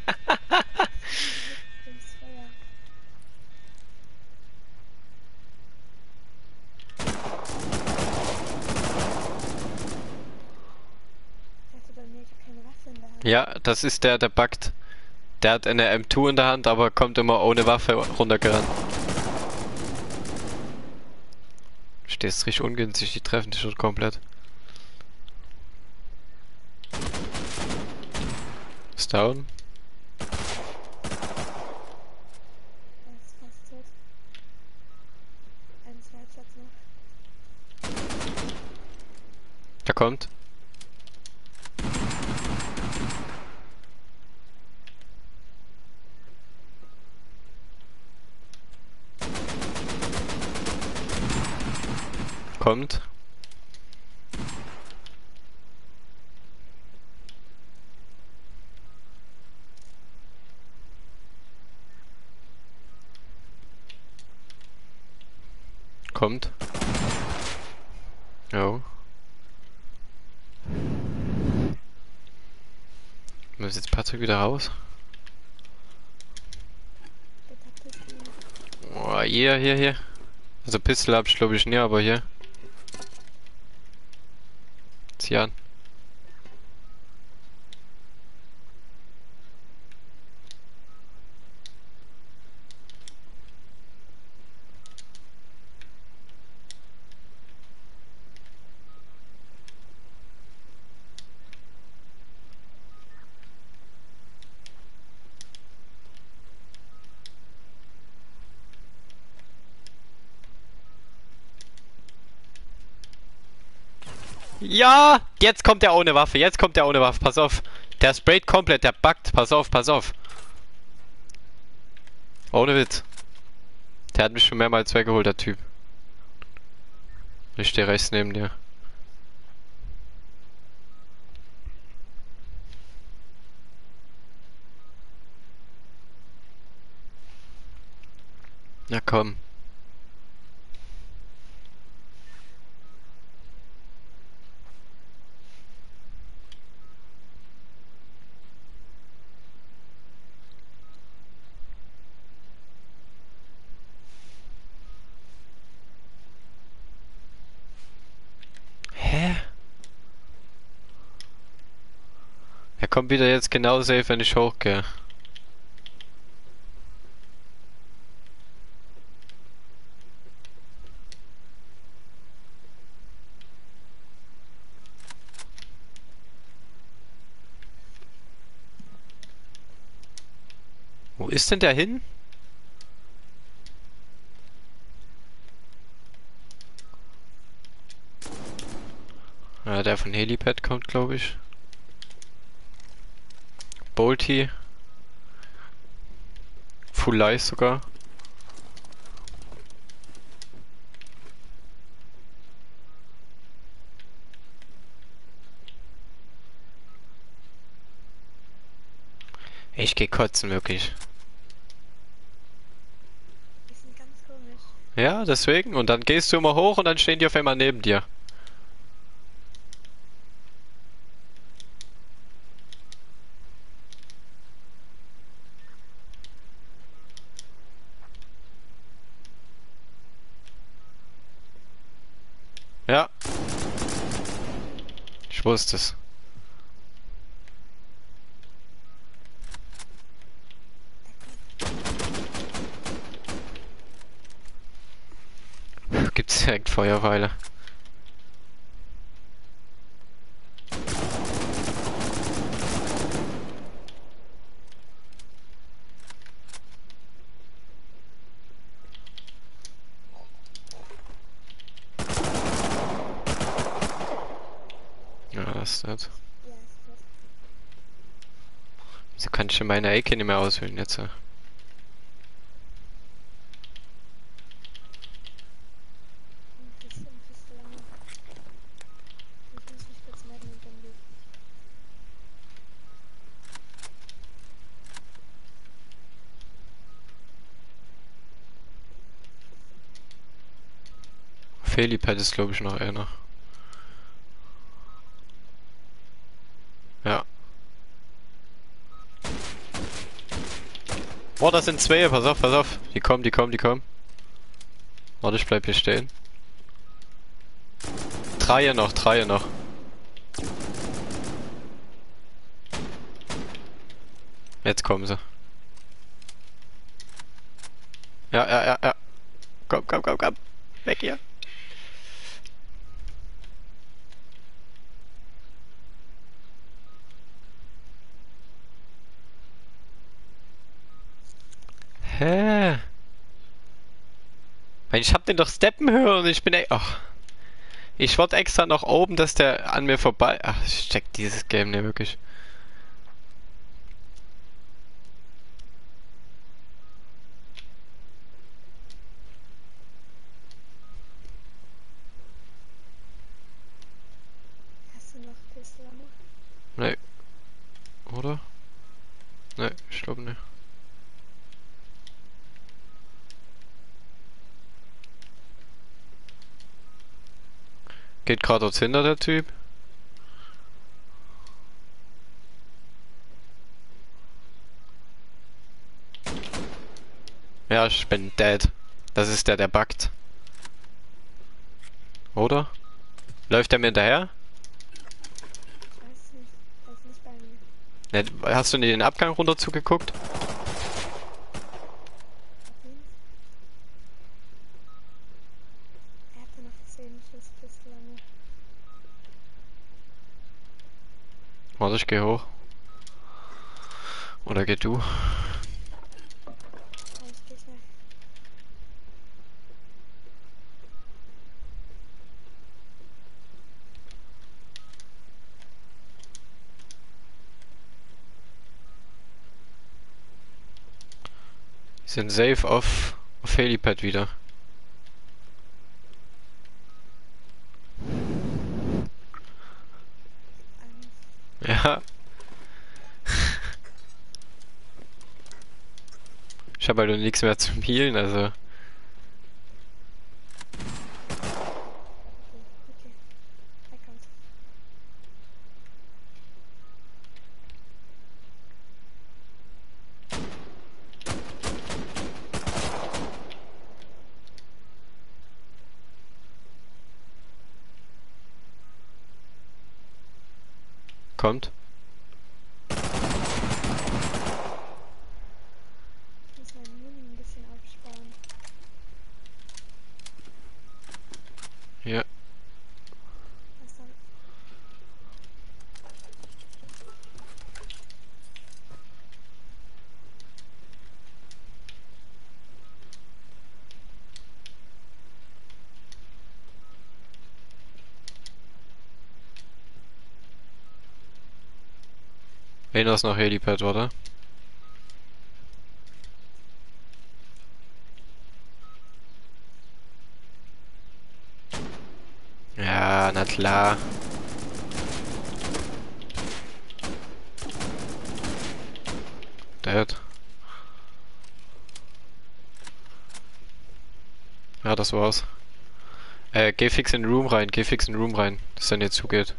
Feuer. Der hatte bei mir keine Waffe in der Hand. Ja, das ist der buggt. Der hat eine M2 in der Hand, aber kommt immer ohne Waffe runtergerannt. Stehst richtig ungünstig, die treffen dich schon komplett. Ist down. Er ist fast tot. Ein Zweitsatz noch. Der kommt. Kommt. Kommt. Jo. Muss jetzt Patrick wieder raus? Bitte Pistole. Oh, hier. Also Pistol hab ich glaube ich nie, aber hier. Zieh an. Ja! Jetzt kommt der ohne Waffe, pass auf. Der sprayt komplett, der buggt, pass auf. Ohne Witz. Der hat mich schon mehrmals weggeholt, der Typ. Ich stehe rechts neben dir. Na komm. Hä? Er kommt wieder jetzt genau safe, wenn ich hochgehe. Wo ist denn der hin? Ja, der von Helipad kommt, glaube ich. Bolty. Full Life sogar. Ich geh kotzen, wirklich. Die sind ganz komisch. Ja, deswegen. Und dann gehst du immer hoch und dann stehen die auf einmal neben dir. Ja. Ich wusste es. Gibt's direkt Feuerweile. Ja, das ist das. Ja, ist gut. Wieso kann ich denn meine AK nicht mehr auswählen jetzt? Irgendwie so lange. Ich muss mich kurz melden und dann lief. Felipad ist glaube ich noch einer. Ja. Boah, das sind zwei, pass auf, pass auf. Die kommen, die kommen, die kommen. Warte, ich bleib hier stehen. Dreie noch, Dreie noch. Jetzt kommen sie. Ja, ja, ja, ja. Komm, komm, komm, komm. Weg hier. Hä? Ich hab den doch steppen hören und ich bin ach. Ich wollte extra noch oben, dass der an mir vorbei. Ach, ich check dieses Game nicht wirklich. Hast du noch Pistole? Nee. Oder? Nee, ich glaube nicht. Geht gerade dort hinter der Typ. Ja, ich bin dead. Das ist der, der buggt. Oder? Läuft der mir hinterher? Weiß nicht. Er ist nicht bei mir. Ne, hast du nicht den Abgang runter zugeguckt? Okay. Er hatte noch 10 Schuss Pistole. Warte, ich geh hoch. Oder geh du? Oh, ich geh schnell. Sind safe auf Helipad wieder. Ja. Ich habe halt nichts mehr zum Healen, also. Okay, okay. Er kommt. Kommt. Ich muss meine Muni ein bisschen aufsparen. Ja. Was dann? Einer ist noch Helipad, oder? Ja, na klar. Dead. Ja, das war's. Geh fix in den Room rein, geh fix in den Room rein, dass dann jetzt zugeht.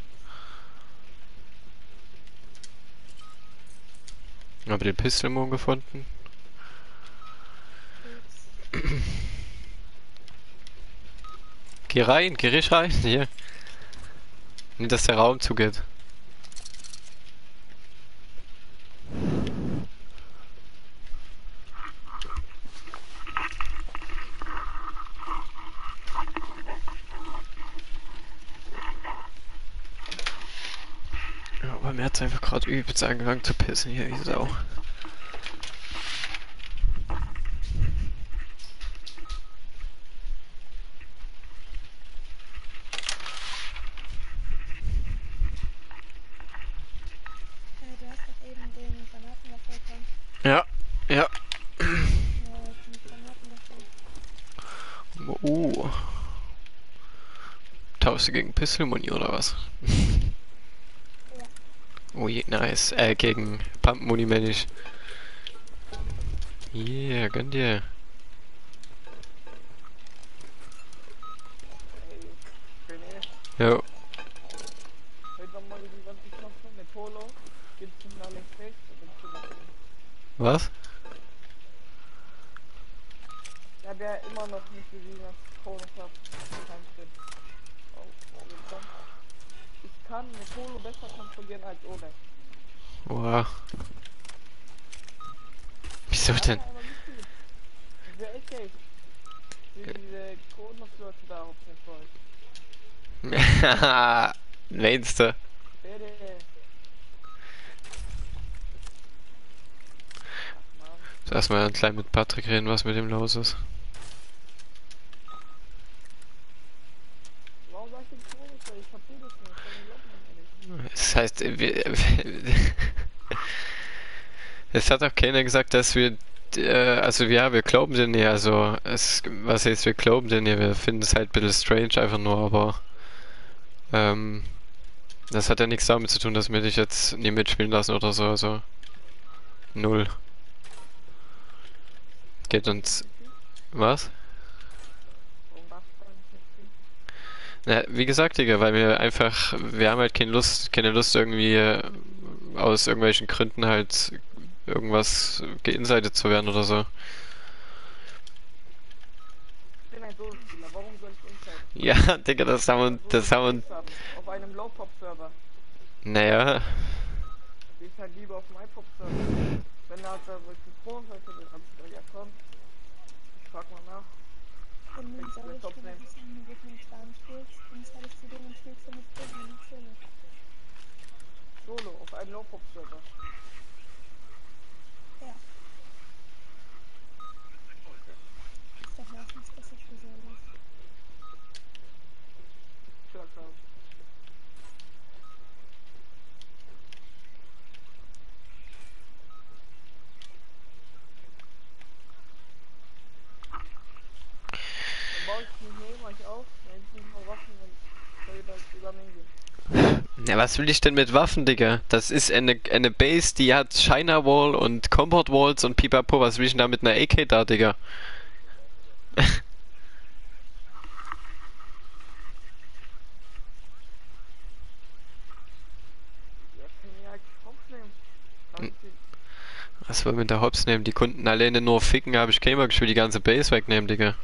Hab den Pistol gefunden. Ups. Geh rein, geh richtig rein, hier. Nicht, dass der Raum zugeht. Ja, aber mir hat's einfach gerade übelst angefangen zu pissen hier, wie Sau. Du hast doch eben den Granatenwerfer bekommen. Ja, ja. Die Granatenwerfer. Tauschst du gegen Pistol-Muni oder was? Ja. Oh je, nice. Gegen Pump-Muni, meine ich. Yeah, gönn dir. Ey, René, Jo. heute nochmal die Wand geschossen mit Polo. Gibt's nicht nach links rechts und dann stimmt das nicht. Was? Ja, der immer noch nicht gesehen, dass ich Polo hab. Kein Schritt. Ich kann mit Polo besser kontrollieren als ohne. Wow. Wieso denn? Ja, aber nicht gut. Diese AK. Diese Kronos-Leute da auf den Fall. Meinst du? Bitte. Ach, Mann. Erstmal klein mit Patrick reden, was mit ihm los ist. Warum sag ich den Kronos? Ich verstehe das nicht. Warum glaubt man mir nicht? Das heißt, es hat auch keiner gesagt, dass wir, also ja, wir glauben den ja, also, was heißt, wir glauben den ja, wir finden es halt ein bisschen strange einfach nur, aber, das hat ja nichts damit zu tun, dass wir dich jetzt nie mitspielen lassen oder so, also, null. Geht uns, was? Warum darf ich da nicht mitspielen? Na, wie gesagt, Digga, weil wir haben halt keine Lust irgendwie aus irgendwelchen Gründen halt irgendwas geinsidet zu werden oder so. Ich bin ein Solo-Spieler. Warum soll ich Inside? Ja, Digga, das haben wir, Auf einem Low-Pop-Server. naja, Gehe ich halt lieber auf dem iPop-Server. Wenn da halt Mikrofon heute will, hab ich gesagt, ja komm. Ich frag mal nach. Wenn du Ich einen will Top Solo-Spieler nehmen. bist und mit einem Clan spielst, dann zahlst du den und spielst du mit Gegner, nicht Solo. Solo, auf einem Low-Pop-Server. Ja. Ist doch meistens besser für Solos. Ja, klar. Dann baue ich mich neben euch auf, wenn ich nicht mal Waffen und soll ich da zusammen hingehen. ja, was will ich denn mit Waffen, Digga? Das ist eine Base, die hat China Wall und Combat Walls und Pipapo, was will ich denn da mit einer AK da, Digga? Ja, kann ich halt aufnehmen. Kann ich Was wollen wir da hops nehmen? Die Kunden alleine nur ficken, habe ich keinen Bock, ich will die ganze Base wegnehmen, Digga.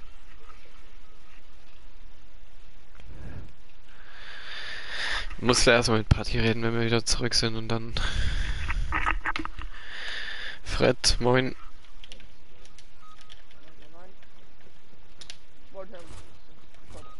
Muss da erstmal mit Party reden, wenn wir wieder zurück sind und dann. Fred, moin. Nein. Ich wollte ja ein bisschen Kopf.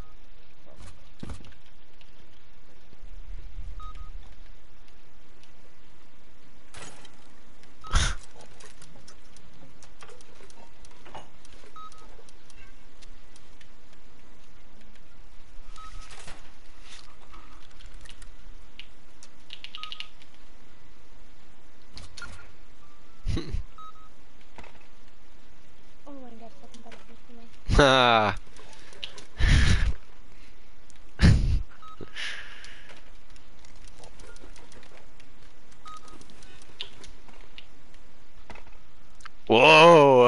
Oh mein Gott, ich hab einen Battlefield gemacht. Ah. Wow.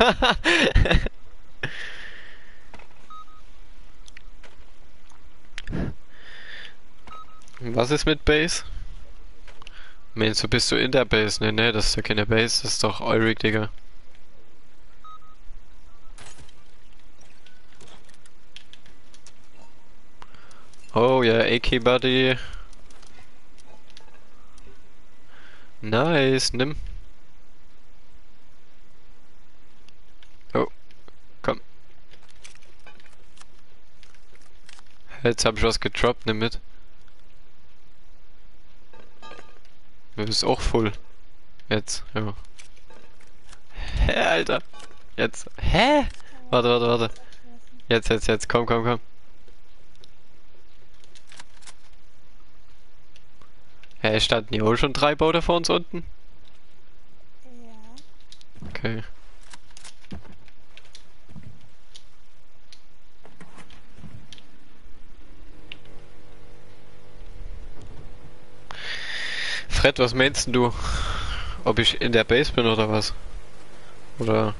Was ist mit Base? Meinst du, bist du in der Base? Ne, das ist ja keine Base, das ist doch Eurig, Digga. Oh ja, AK Buddy. Nice, nimm. Oh, komm. Jetzt hab ich was gedroppt, nimm mit. Du bist auch voll. Jetzt, ja. Hä, Alter. Jetzt. Hä? Warte. Jetzt. Komm. Hä, standen hier auch schon 3 Boote vor uns unten? Ja. Okay. Fred, was meinst denn du? Ob ich in der Base bin oder was? Oder?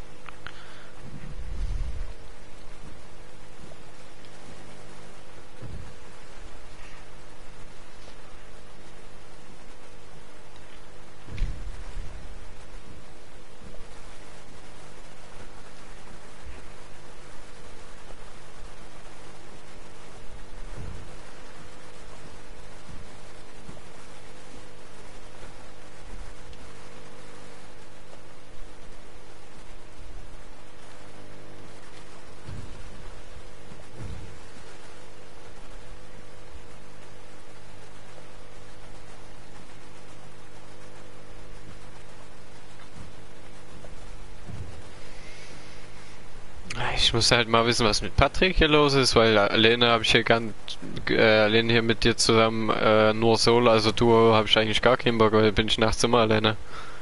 Ich muss halt mal wissen, was mit Patrick hier los ist, weil alleine habe ich hier alleine hier mit dir zusammen nur Solo, also Duo habe ich eigentlich gar keinen Bock, weil bin ich nachts immer alleine.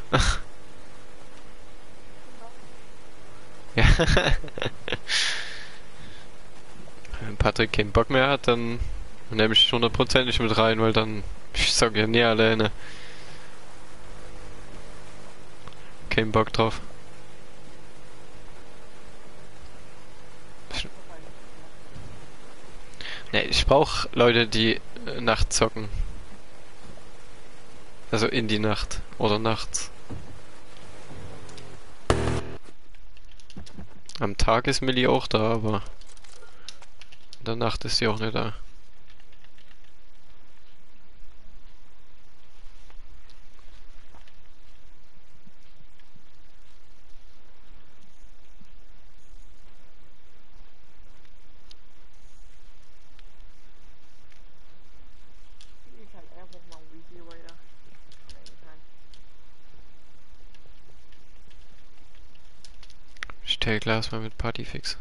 Ja. Wenn Patrick keinen Bock mehr hat, dann nehme ich 100%ig mit rein, weil dann ich sag ja nie alleine. Kein Bock drauf. Ne, ich brauche Leute, die nachts zocken. Also in die Nacht oder nachts. Am Tag ist Millie auch da, aber in der Nacht ist sie auch nicht da. Ich halt einfach mal ein Video weiter. Ich stell Glas mal mit Partyfix.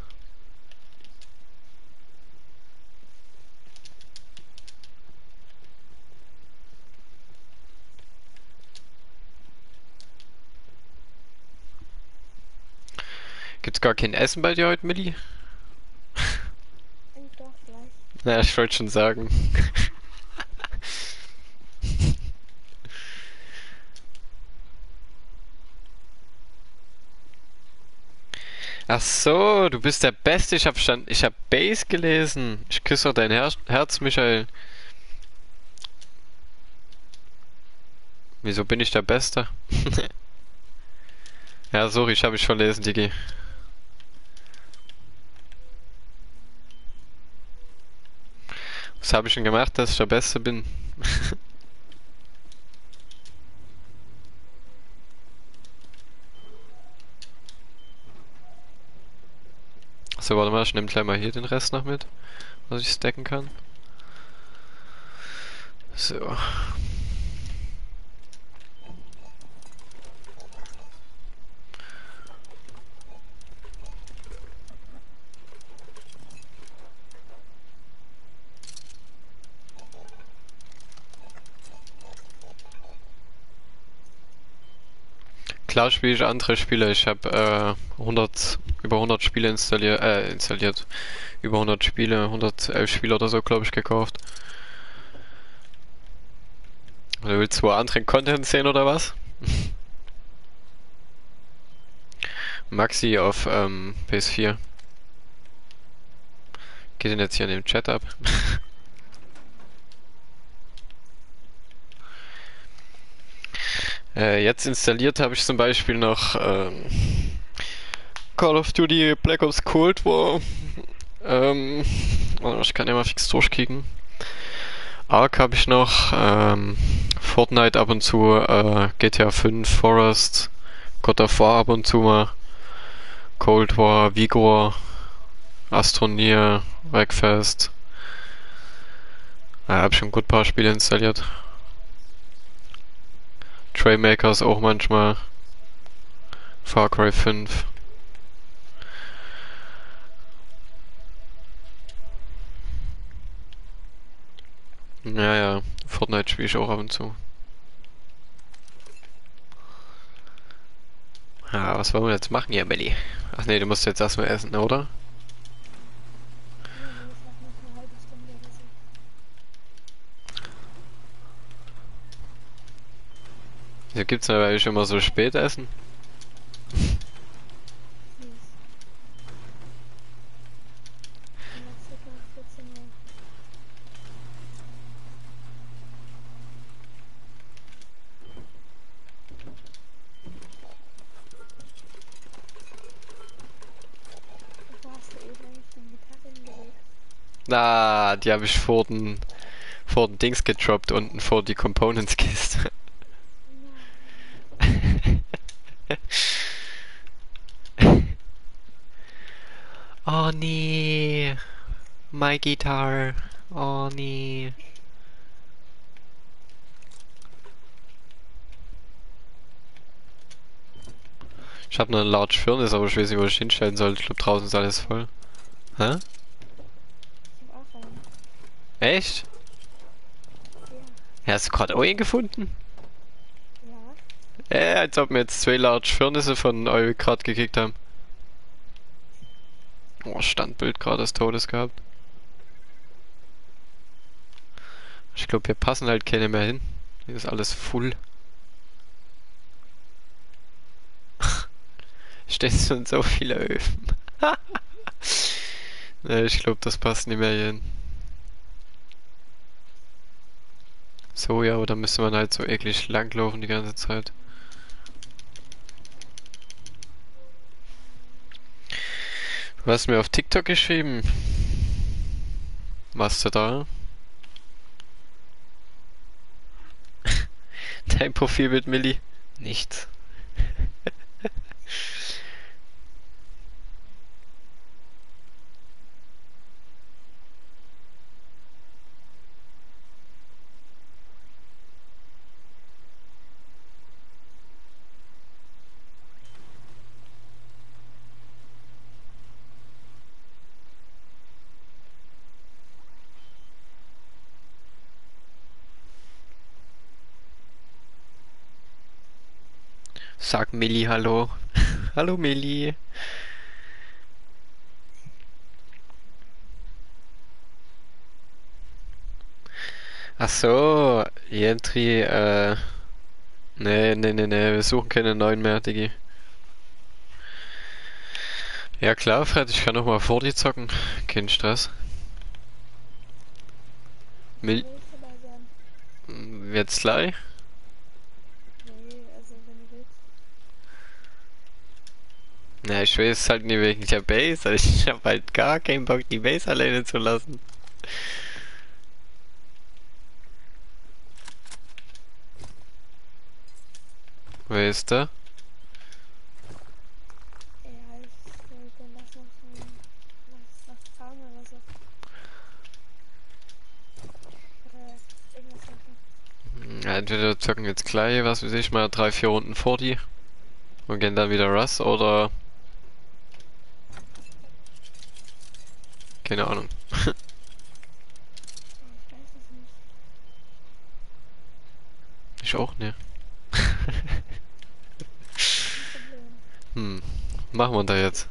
Gibt's gar kein Essen bei dir heute, Millie? Doch, gleich. Na, ich wollte schon sagen. Ach so, du bist der Beste. Ich hab Base gelesen. Ich küsse dein Herz, Michael. Wieso bin ich der Beste? Ja, sorry, ich habe mich verlesen, Digi. Was habe ich denn gemacht, dass ich der Beste bin? So, warte mal, ich nehme gleich mal hier den Rest noch mit, was ich stacken kann. So. Klar spiele ich andere Spiele. Ich habe über 100 Spiele installiert. Über 100 Spiele, 111 Spiele oder so, glaube ich, gekauft. Du willst wo anderen Content sehen oder was? Maxi auf PS4. Geht denn jetzt hier in dem Chat ab? Jetzt installiert habe ich zum Beispiel noch Call of Duty Black Ops Cold War. Oh, ich kann ja mal fix durchkicken. Ark habe ich noch, Fortnite ab und zu, GTA 5, Forest, God of War ab und zu mal, Cold War, Vigor, Astroneer, Wreckfest. Ja, hab schon gut paar Spiele installiert. Trailmakers auch manchmal. Far Cry 5. Ja, ja, Fortnite spiele ich auch ab und zu. Ja, was wollen wir jetzt machen hier, Melli? Ach nee, du musst jetzt erstmal essen, oder? Nee, nee, ich hab noch eine halbe Stunde oder so. Hier gibt's ja weil ich immer so spät essen. Süß. Immer circa 14 Uhr. Wo hast du eben eigentlich die Gitarre hingelegt? Na, die habe ich vor den Dings gedroppt, unten vor die Components-Kiste. Nein. Oh nee, my guitar. Oh nee. Ich habe noch eine Large Furnace, aber ich weiß nicht, wo ich hinstellen soll. Ich glaube, draußen ist alles voll. Hä? Ich hab auch einen. Echt? Ja. Ja, hast du gerade auch einen gefunden? Ja. Als ob wir jetzt 2 Large Furnace von euch gerade gekickt haben. Oh, Standbild gerade des Todes gehabt. Ich glaube, hier passen halt keine mehr hin. Hier ist alles full. Stehen schon so viele Öfen. Ne, ich glaube, das passt nicht mehr hier hin. So, ja, oder müsste man halt so eklig langlaufen die ganze Zeit. Du hast mir auf TikTok geschrieben. Was du da? Dein Profilbild, Milli? Nichts. Sag Milli hallo. Hallo Milli. Ach so, Entry, nee, wir suchen keine neuen mehr, Diggi. Ja klar, Fred, ich kann noch mal vor dir zocken. Kein Stress. Mil Will ich dabei sein? Jetzt gleich? Nee, also wenn du willst. Na, ich weiß halt nicht wegen der Base, also ich hab halt gar keinen Bock, die Base alleine zu lassen. Weißt du? Ja, ich wollte das noch was fahren oder so. Oder irgendwas machen. Ja, entweder wir zocken jetzt gleich, was weiß ich, mal 3, 4 Runden vor die und gehen dann wieder Russ oder... Keine Ahnung. Oh, ich weiß es nicht. Ich auch nicht. Kein Problem. Machen wir da jetzt?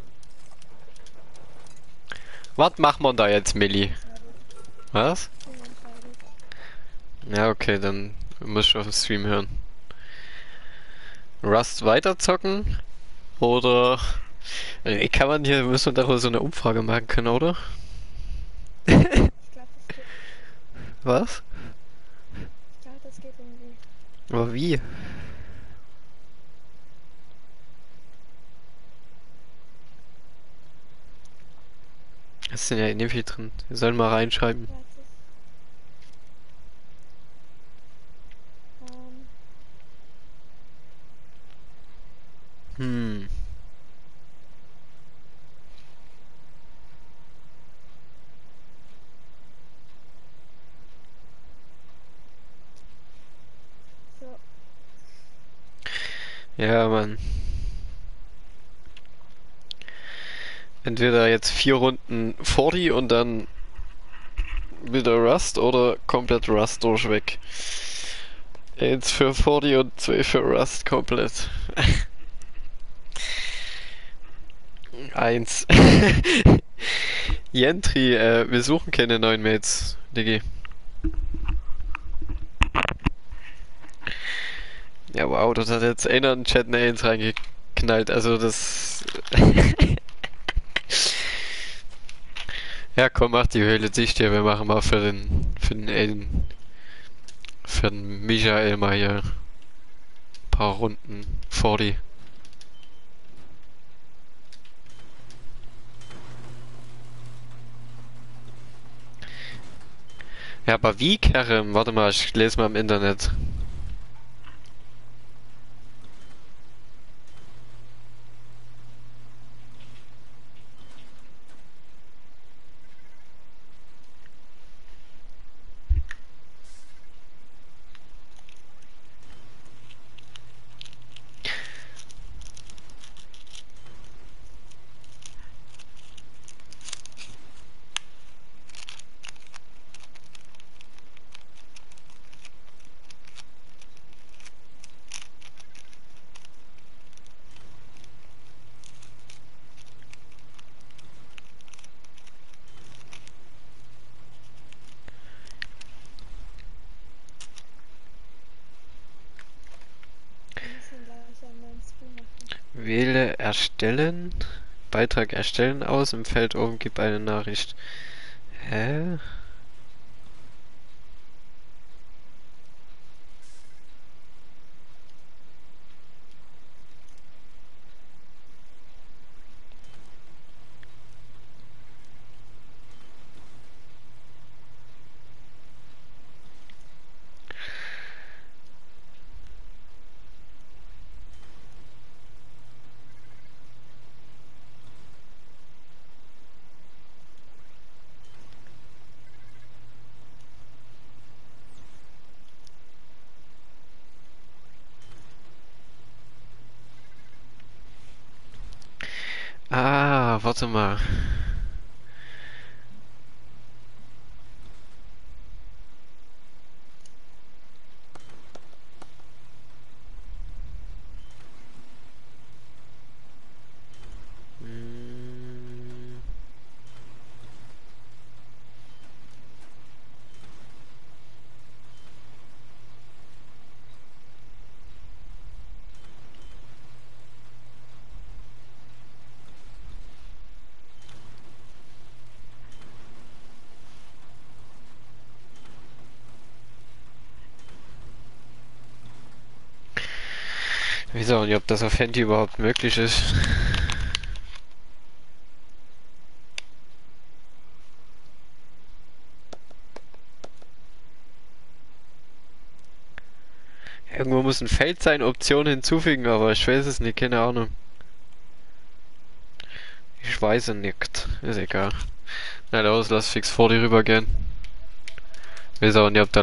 Was machen wir da jetzt, Milli? Was? Du entscheidest. Ja, okay, dann muss ich auf den Stream hören. Rust weiterzocken? Oder... Kann man hier, müssen wir darüber so eine Umfrage machen können, oder? Ich glaube, das geht. Was? Ich glaube, das geht irgendwie. Aber wie? Es sind ja eh nicht viel drin. Wir sollen mal reinschreiben. Warte. Hm. So. Ja, Mann. Entweder jetzt 4 Runden 40 und dann wieder Rust oder komplett Rust durchweg. Eins für 40 und 2 für Rust komplett. Eins. Jentri, wir suchen keine neuen Mates, Diggi. Ja, wow, dort hat jetzt einer in den Chat eine 1 reingeknallt, also das... Ja, komm, mach die Höhle dicht hier, wir machen mal für den Michael mal hier ein paar Runden 40. Ja, aber wie, Kerem? Warte mal, ich lese mal im Internet. Wir müssen gleich einen neuen Stream machen. Wähle erstellen. Beitrag erstellen aus. Im Feld oben gib eine Nachricht. Hä? Ah, warte mal. Hm. Ich weiß auch nicht, ob das auf Handy überhaupt möglich ist. Irgendwo muss ein Feld sein, Option hinzufügen, aber ich weiß es nicht, keine Ahnung. Ich weiß es nicht. Ist egal. Na los, lass fix vor dir rübergehen. Ich weiß auch nicht, ob da